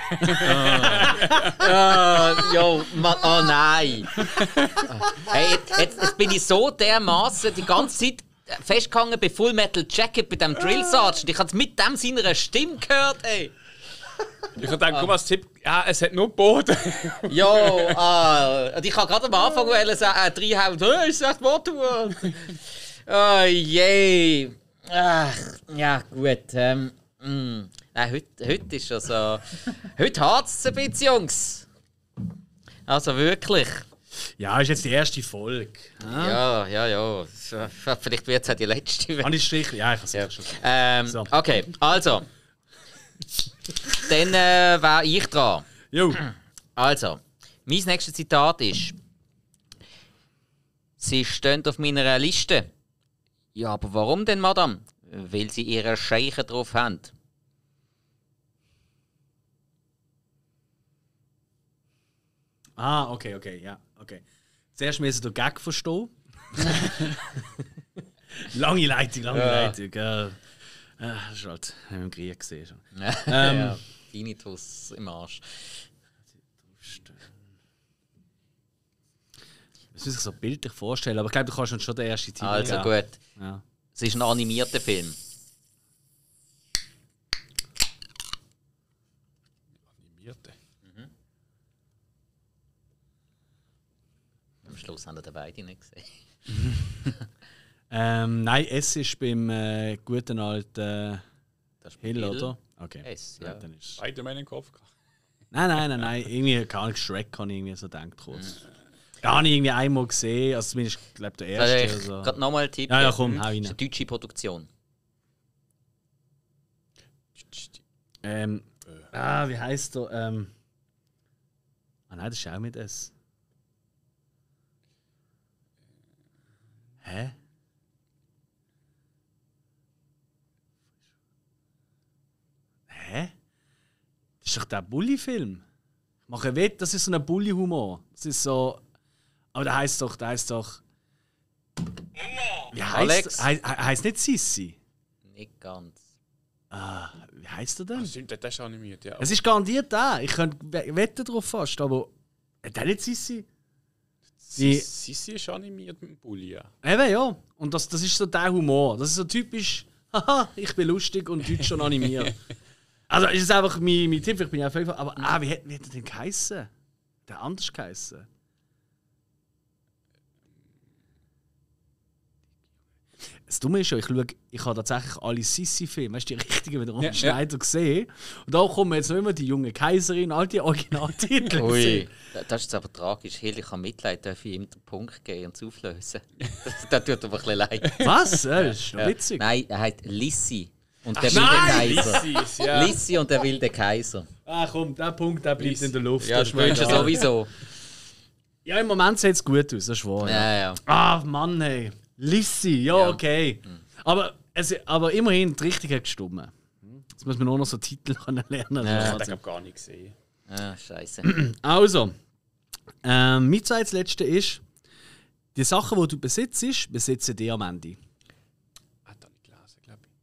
Oh nein! Hey, jetzt bin ich so dermaßen die ganze Zeit festgehangen bei Full Metal Jacket bei dem Drill Sergeant. Ich habe es mit dem seiner Stimme gehört, ey. Ich habe gedacht, komm als Tipp, ja, es hat nur Boden. Und ich habe gerade am Anfang sagen, reinhauen, ist das Waterworld? Oh je. Ach, ja, gut. Nein, heute ist schon so. Heute hat es ein bisschen, Jungs. Also wirklich. Ja, ist jetzt die erste Folge. Ja. Vielleicht wird es auch die letzte. Kann ich Strich? Ja, ich kann es schon. So. Okay, also. Dann wäre ich dran. Jo. Also, mein nächstes Zitat ist: Sie stehen auf meiner Liste. Ja, aber warum denn, Madame? Weil sie ihre Scheiche drauf haben. Okay, ja, okay. Zuerst müssen wir den Gag verstehen. Lange Leitung. Das ist halt, haben wir im Krieg gesehen schon. Ja, Tinnitus im Arsch. Das muss ich so bildlich vorstellen, aber ich glaube, du kannst uns schon den ersten Titel Also geben. gut. Ja. Es ist ein animierter Film. Animierte. Am Schluss haben wir beide nicht gesehen. Nein, es ist beim guten alten Das ist Hill, oder? Okay. S, ja. Dann ist... Spider-Man im Kopf gehabt. Nein. Irgendwie gar nicht Shrek, kann ich irgendwie so gedacht kurz. Gar nicht irgendwie einmal gesehen, also zumindest, glaube der erste. Ich Also. gerade nochmal einen Tipp. Ja, komm, hau Das rein. ist eine deutsche Produktion. Wie heisst der? Nein, das ist auch mit S. Hä? Das ist doch der Bully-Film. Ich mache Wett, das ist so ein Bully-Humor. Das ist so. Aber der heisst doch. Wie Alex? Heißt nicht Sissi? Nicht ganz. Wie heisst er denn? Stimmt, das ist animiert, ja. Es ist garantiert der. Ich könnte wetten drauf fast, aber. Der nicht Sissi? Sissi ist animiert mit dem Bulli, ja. Eben ja. Und das ist so der Humor. Das ist so typisch, haha, ich bin lustig und deutsch und animiert. Also ist es einfach mein Tipp, ich bin ja völlig. Aber wie hat er denn geheissen? Der anders geheissen? Das Dumme ist ja, ich habe tatsächlich alle Sissi-Filme, weißt du, die richtigen mit Romy Schneider gesehen. Und da kommen jetzt noch immer die junge Kaiserin, all die Originaltitel. Ui, das ist jetzt aber tragisch. Hill, ich habe Mitleid, darf ich ihm den Punkt geben und es auflösen. Das tut aber ein bisschen leid. Was? Das ist noch witzig. Nein, er heißt Lissi und der nein! wilde Kaiser. Lissi, ja. Lissi und der wilde Kaiser. Komm, der Punkt, der bleibt in der Luft. Ja, das das wünsche egal. sowieso. Ja, im Moment sieht es gut aus, das ist wahr. Ja. Mann, hey. Lissi, ja, okay. Aber immerhin, die Richtige hat gestimmt. Jetzt müssen wir nur noch so Titel lernen. Ich habe gar nicht gesehen. Ah, scheiße. Also, mein zweites Letzte ist, die Sachen, die du besitzt, besitzen die am Ende. Hat er nicht gelesen, glaube ich.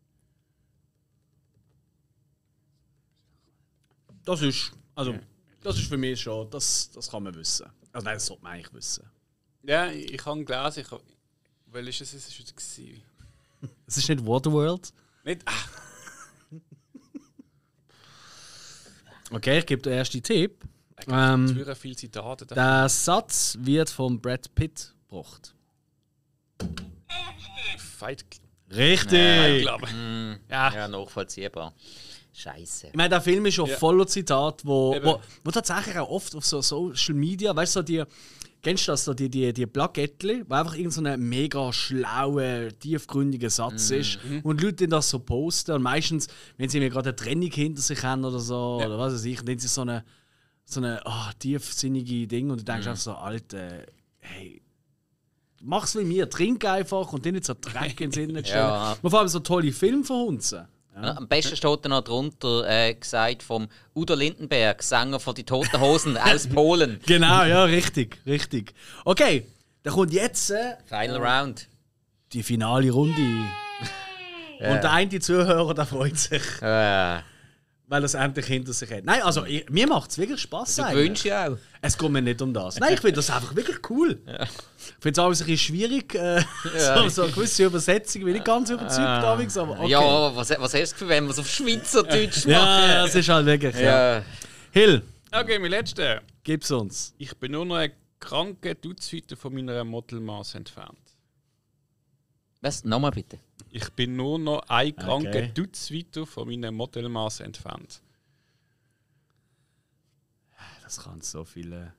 Das ist für mich schon, das kann man wissen. Also nein, das sollte man eigentlich wissen. Ja, ich habe gelesen. Welches ist es wieder gewesen? Es ist nicht Waterworld. Nicht. Okay, ich gebe den ersten Tipp. Es gibt viele Zitate. Der Satz wird von Brad Pitt gebracht. Fight Richtig! Club. Ja, nachvollziehbar. Scheiße. Ich meine, der Film ist schon Ja. voller Zitate, wo Eben. tatsächlich auch oft auf so Social Media, weißt du, so die, kennst du das, so die Plakettchen, wo einfach irgend so ein mega schlauer, tiefgründiger Satz ist und Leute das so posten und meistens, wenn sie mir gerade eine Trennung hinter sich haben oder so, oder was weiß ich, dann sie so eine tiefsinnige Ding und du denkst einfach so, Alter, hey, mach's wie mir, trink einfach und dann nicht so Dreck in den Sinn stellen. Ja. Und vor allem so tolle Filme verhunzen. Ja, am besten steht dann noch drunter gesagt vom Udo Lindenberg, Sänger von Die Toten Hosen aus Polen. Genau, ja, richtig. Okay, dann kommt jetzt Final Round. die finale Runde. Und der eine Zuhörer, der freut sich, weil er es endlich hinter sich hat. Nein, also mir macht es wirklich Spass. Du gewünscht ja auch. Es geht mir nicht um das. Nein, ich finde das einfach wirklich cool. Ich finde es auch ein bisschen schwierig, so eine gewisse Übersetzung, bin ich ganz überzeugt, aber okay. Ja, was hast du das Gefühl, wenn wir es auf Schweizerdeutsch machen? Ja, das ist halt wirklich. Ja. Ja. Hill, Okay, mein letzter. gib's uns. Ich bin nur noch eine kranke Dutzweite von meiner Modelmaß entfernt. Was? Nochmal bitte. Ich bin nur noch eine kranke Okay. Dutzweite von meiner Modelmaß entfernt. Das kann so viele.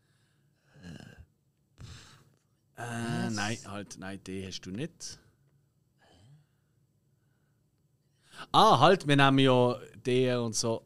Nein, die hast du nicht. Halt, wir nehmen ja die und so.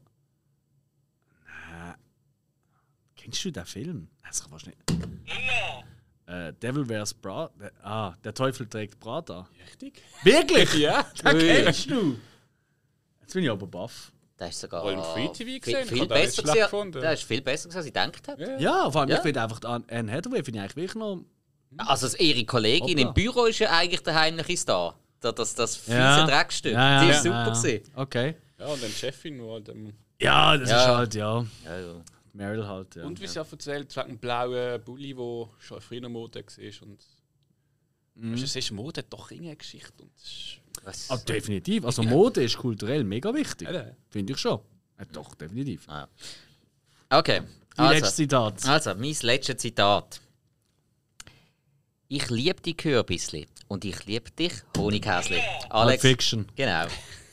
Kennst du den Film? Das kann fast nicht. Devil Wears Prada. Der Teufel trägt Prada. Richtig? Wirklich? Ja. Den kennst du? Jetzt bin ich aber baff. Das ist sogar Wohl im Free TV gesehen? viel Ich habe den nicht besser schlecht gewesen. gefunden. Das ist viel besser, als ich gedacht habe. Ja, vor allem, Ja. ich finde einfach Anne Hathaway finde ich eigentlich wirklich noch Also ihre Kollegin Hoppla. im Büro ist ja eigentlich der heimliche Star. Das fiese Ja. Dreckstück. Ja, Die ja, ist super ja. gewesen. Okay. Ja, und dann die Chefin, die halt, Ja, das Ja. ist halt, ja. Ja, ja. Meryl halt, ja. und wie sie ja erzählt, wegen dem blauen Bulli, der schon früher Mode war. Und es ist Mode hat doch eine Geschichte. Und Was? Ah, definitiv. Also Mode ist kulturell mega wichtig. Ja. Finde ich schon. Ja, doch, definitiv. Okay. Dein letztes Zitat. Also, mein letztes Zitat. Ich liebe die Kürbisli und ich liebe dich, Honighäsli. Alex. Pulp Fiction. Genau.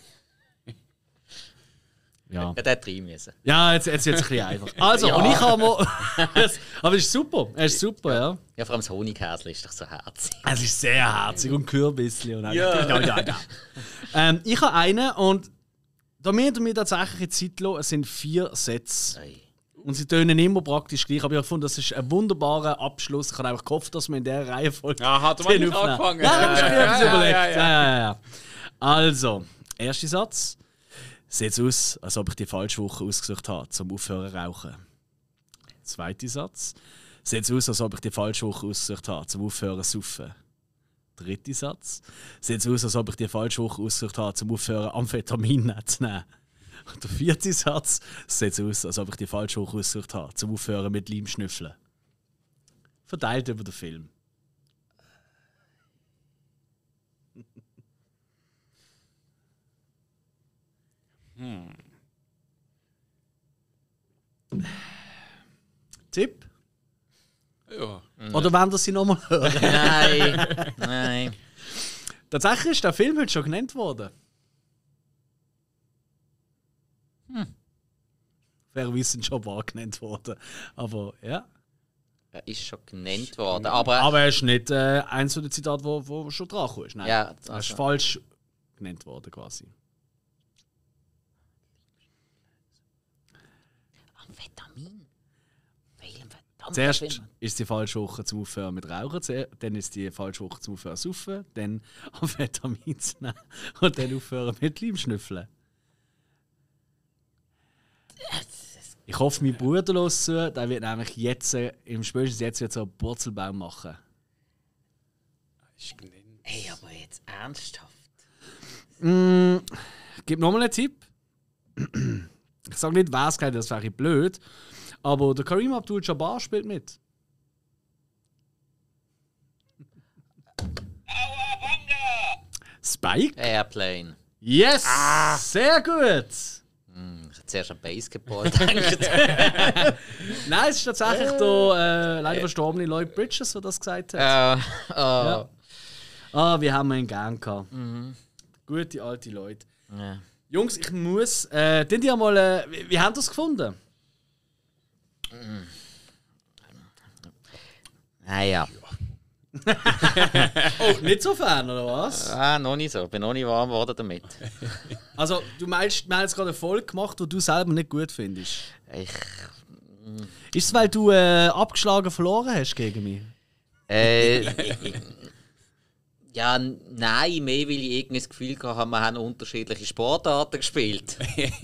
Ja. Ja, der hat rein müssen. Ja, jetzt wird es ein bisschen einfach. Also, Ja. und ich habe mal. Aber es ist super. Es ist super, ja. Ja, vor allem das Honighäsli ist doch so herzig. Es ist sehr herzig und Kürbisli. Und Ja. Ich habe einen und da müssen wir tatsächlich in Zeit lassen. Es sind 4 Sätze. Ei. Und sie tönen immer praktisch gleich. Aber ich habe gefunden, das ist ein wunderbarer Abschluss. Ich habe einfach gehofft, dass wir in dieser Reihenfolge. Ja, hat man nicht aufnehmen. angefangen. Ja, ich habe mir etwas überlegt. ja. Ja. Also, erster Satz. Sieht aus, als ob ich die falsche Woche ausgesucht habe, zum Aufhören rauchen. Zweiter Satz. Sieht aus, als ob ich die falsche Woche ausgesucht habe, zum Aufhören saufen. Dritter Satz. Sieht aus, als ob ich die falsche Woche ausgesucht habe, zum Aufhören Amphetamin zu nehmen. Und der vierte Satz. Sieht aus, als ob ich die falsche Woche ausgesucht habe, zum Aufhören mit Leim schnüffeln. Verteilt über den Film. Tipp? Ja. Oder wollen wir sie nochmal hören? Nein. Nein. Tatsächlich ist der Film heute schon genannt worden. Fairerweise schon war genannt worden. Aber ja. Er ist schon genannt worden. Aber, Aber er ist nicht eins von den Zitaten, wo schon dran ist. Nein. ja, Er ist also, falsch genannt worden quasi. Amphetamin. Welchen verdammten Zuerst Film? ist die falsche Woche zum Aufhören mit Rauchen, dann ist die falsche Woche zum Aufhören saufen, dann Amphetamin zu nehmen und dann aufhören mit Leimschnüffeln. Ich hoffe, mein Bruder los zu, der wird nämlich jetzt, spätestens jetzt wird so einen Purzelbaum machen. Ist genannt. Ey, aber jetzt ernsthaft. Ich gebe nochmal einen Tipp. Ich sage nicht, wer es geht, das wäre blöd. Aber der Kareem Abdul-Jabbar spielt mit. Spike? Airplane. Yes! Sehr gut! Ich hab zuerst an Basketball gedacht. Nein, es ist tatsächlich der leider verstorbene Lloyd Bridges, der das gesagt hat. Ja. Ah, wie haben wir ihn gern gehabt. Gute alte Leute. Ja. Jungs, ich muss. Die mal. Wie haben das gefunden? Naja. Oh, nicht so Fan, oder was? Ah, noch nicht so. Ich bin noch nicht warm geworden damit. Also, du meinst, wir haben jetzt gerade eine Folge gemacht, die du selber nicht gut findest. Ich. Ist es, weil du abgeschlagen verloren hast gegen mich? Ja, nein, mehr weil ich irgendwie das Gefühl hatte, wir haben unterschiedliche Sportarten gespielt.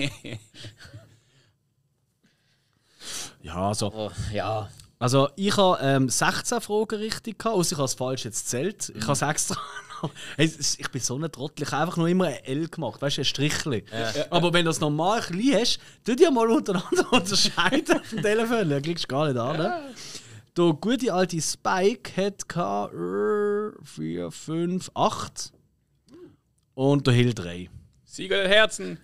Ja, also. Aber ja. Also, ich habe 16 Fragen richtig gehabt, außer ich habe es falsch jetzt gezählt. Ich habe es extra noch. Hey, ich bin so ein Trottel, ich habe einfach nur immer ein L gemacht, weißt du, ein Strichchen. Aber wenn du das normal klein hast, tu dir mal untereinander unterscheiden auf dem Telefon, da klickst du gar nicht an. Ne? Der gute alte Spike hat 4, 5, 8. Und der Hill 3. Sieger der Herzen.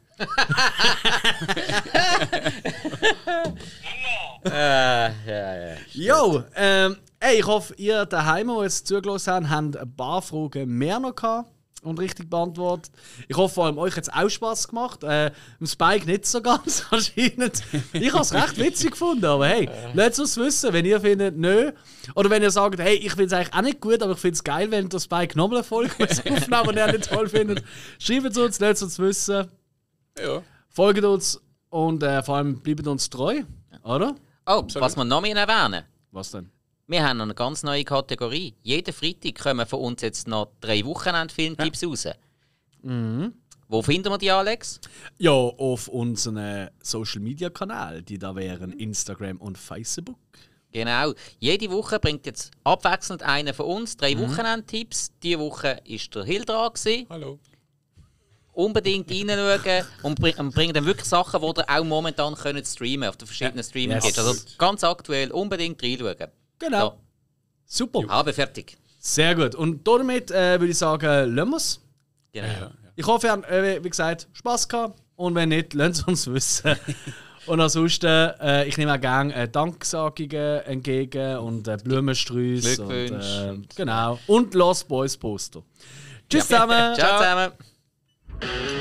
Ja. Jo, ey, ich hoffe, ihr daheim, die jetzt zugelassen habt, habt ein paar Fragen mehr noch gehabt und richtig beantwortet. Ich hoffe, vor allem euch hat es auch Spass gemacht. Dem Spike nicht so ganz anscheinend. Ich habe es recht witzig gefunden, aber hey, lasst uns wissen, wenn ihr findet, nö. Oder wenn ihr sagt, hey, ich finde es eigentlich auch nicht gut, aber ich finde es geil, wenn der Spike nochmal eine Folge aufnimmt und er nicht toll findet. Schreibt es uns, lasst uns wissen. Ja. Folgt uns und vor allem bleibt uns treu, oder? Oh, was wir noch mehr erwähnen. Was denn? Wir haben noch eine ganz neue Kategorie. Jeden Freitag kommen von uns jetzt noch 3 Wochenend-Filmtipps raus. Wo finden wir die, Alex? Ja, auf unseren Social Media Kanälen, die da wären Instagram und Facebook. Genau. Jede Woche bringt jetzt abwechselnd einer von uns 3 Wochenendtipps. Diese Woche war der Hill dran. Hallo. Unbedingt reinschauen und bringen dann wirklich Sachen, die ihr auch momentan könnt streamen auf den verschiedenen Streaming-Diensten. Also ganz aktuell unbedingt reinschauen. Genau. So, Super. aber fertig. Sehr gut. Und damit würde ich sagen, lassen wir es. Genau. Ja. Ich hoffe, ihr habt, wie gesagt, Spass gehabt. Und wenn nicht, lasst es uns wissen. Und ansonsten, ich nehme auch gerne Danksagungen entgegen und Blumensträuße. Glückwünsche. Und, genau. Und Lost Boys Poster. Tschüss zusammen. Ciao zusammen.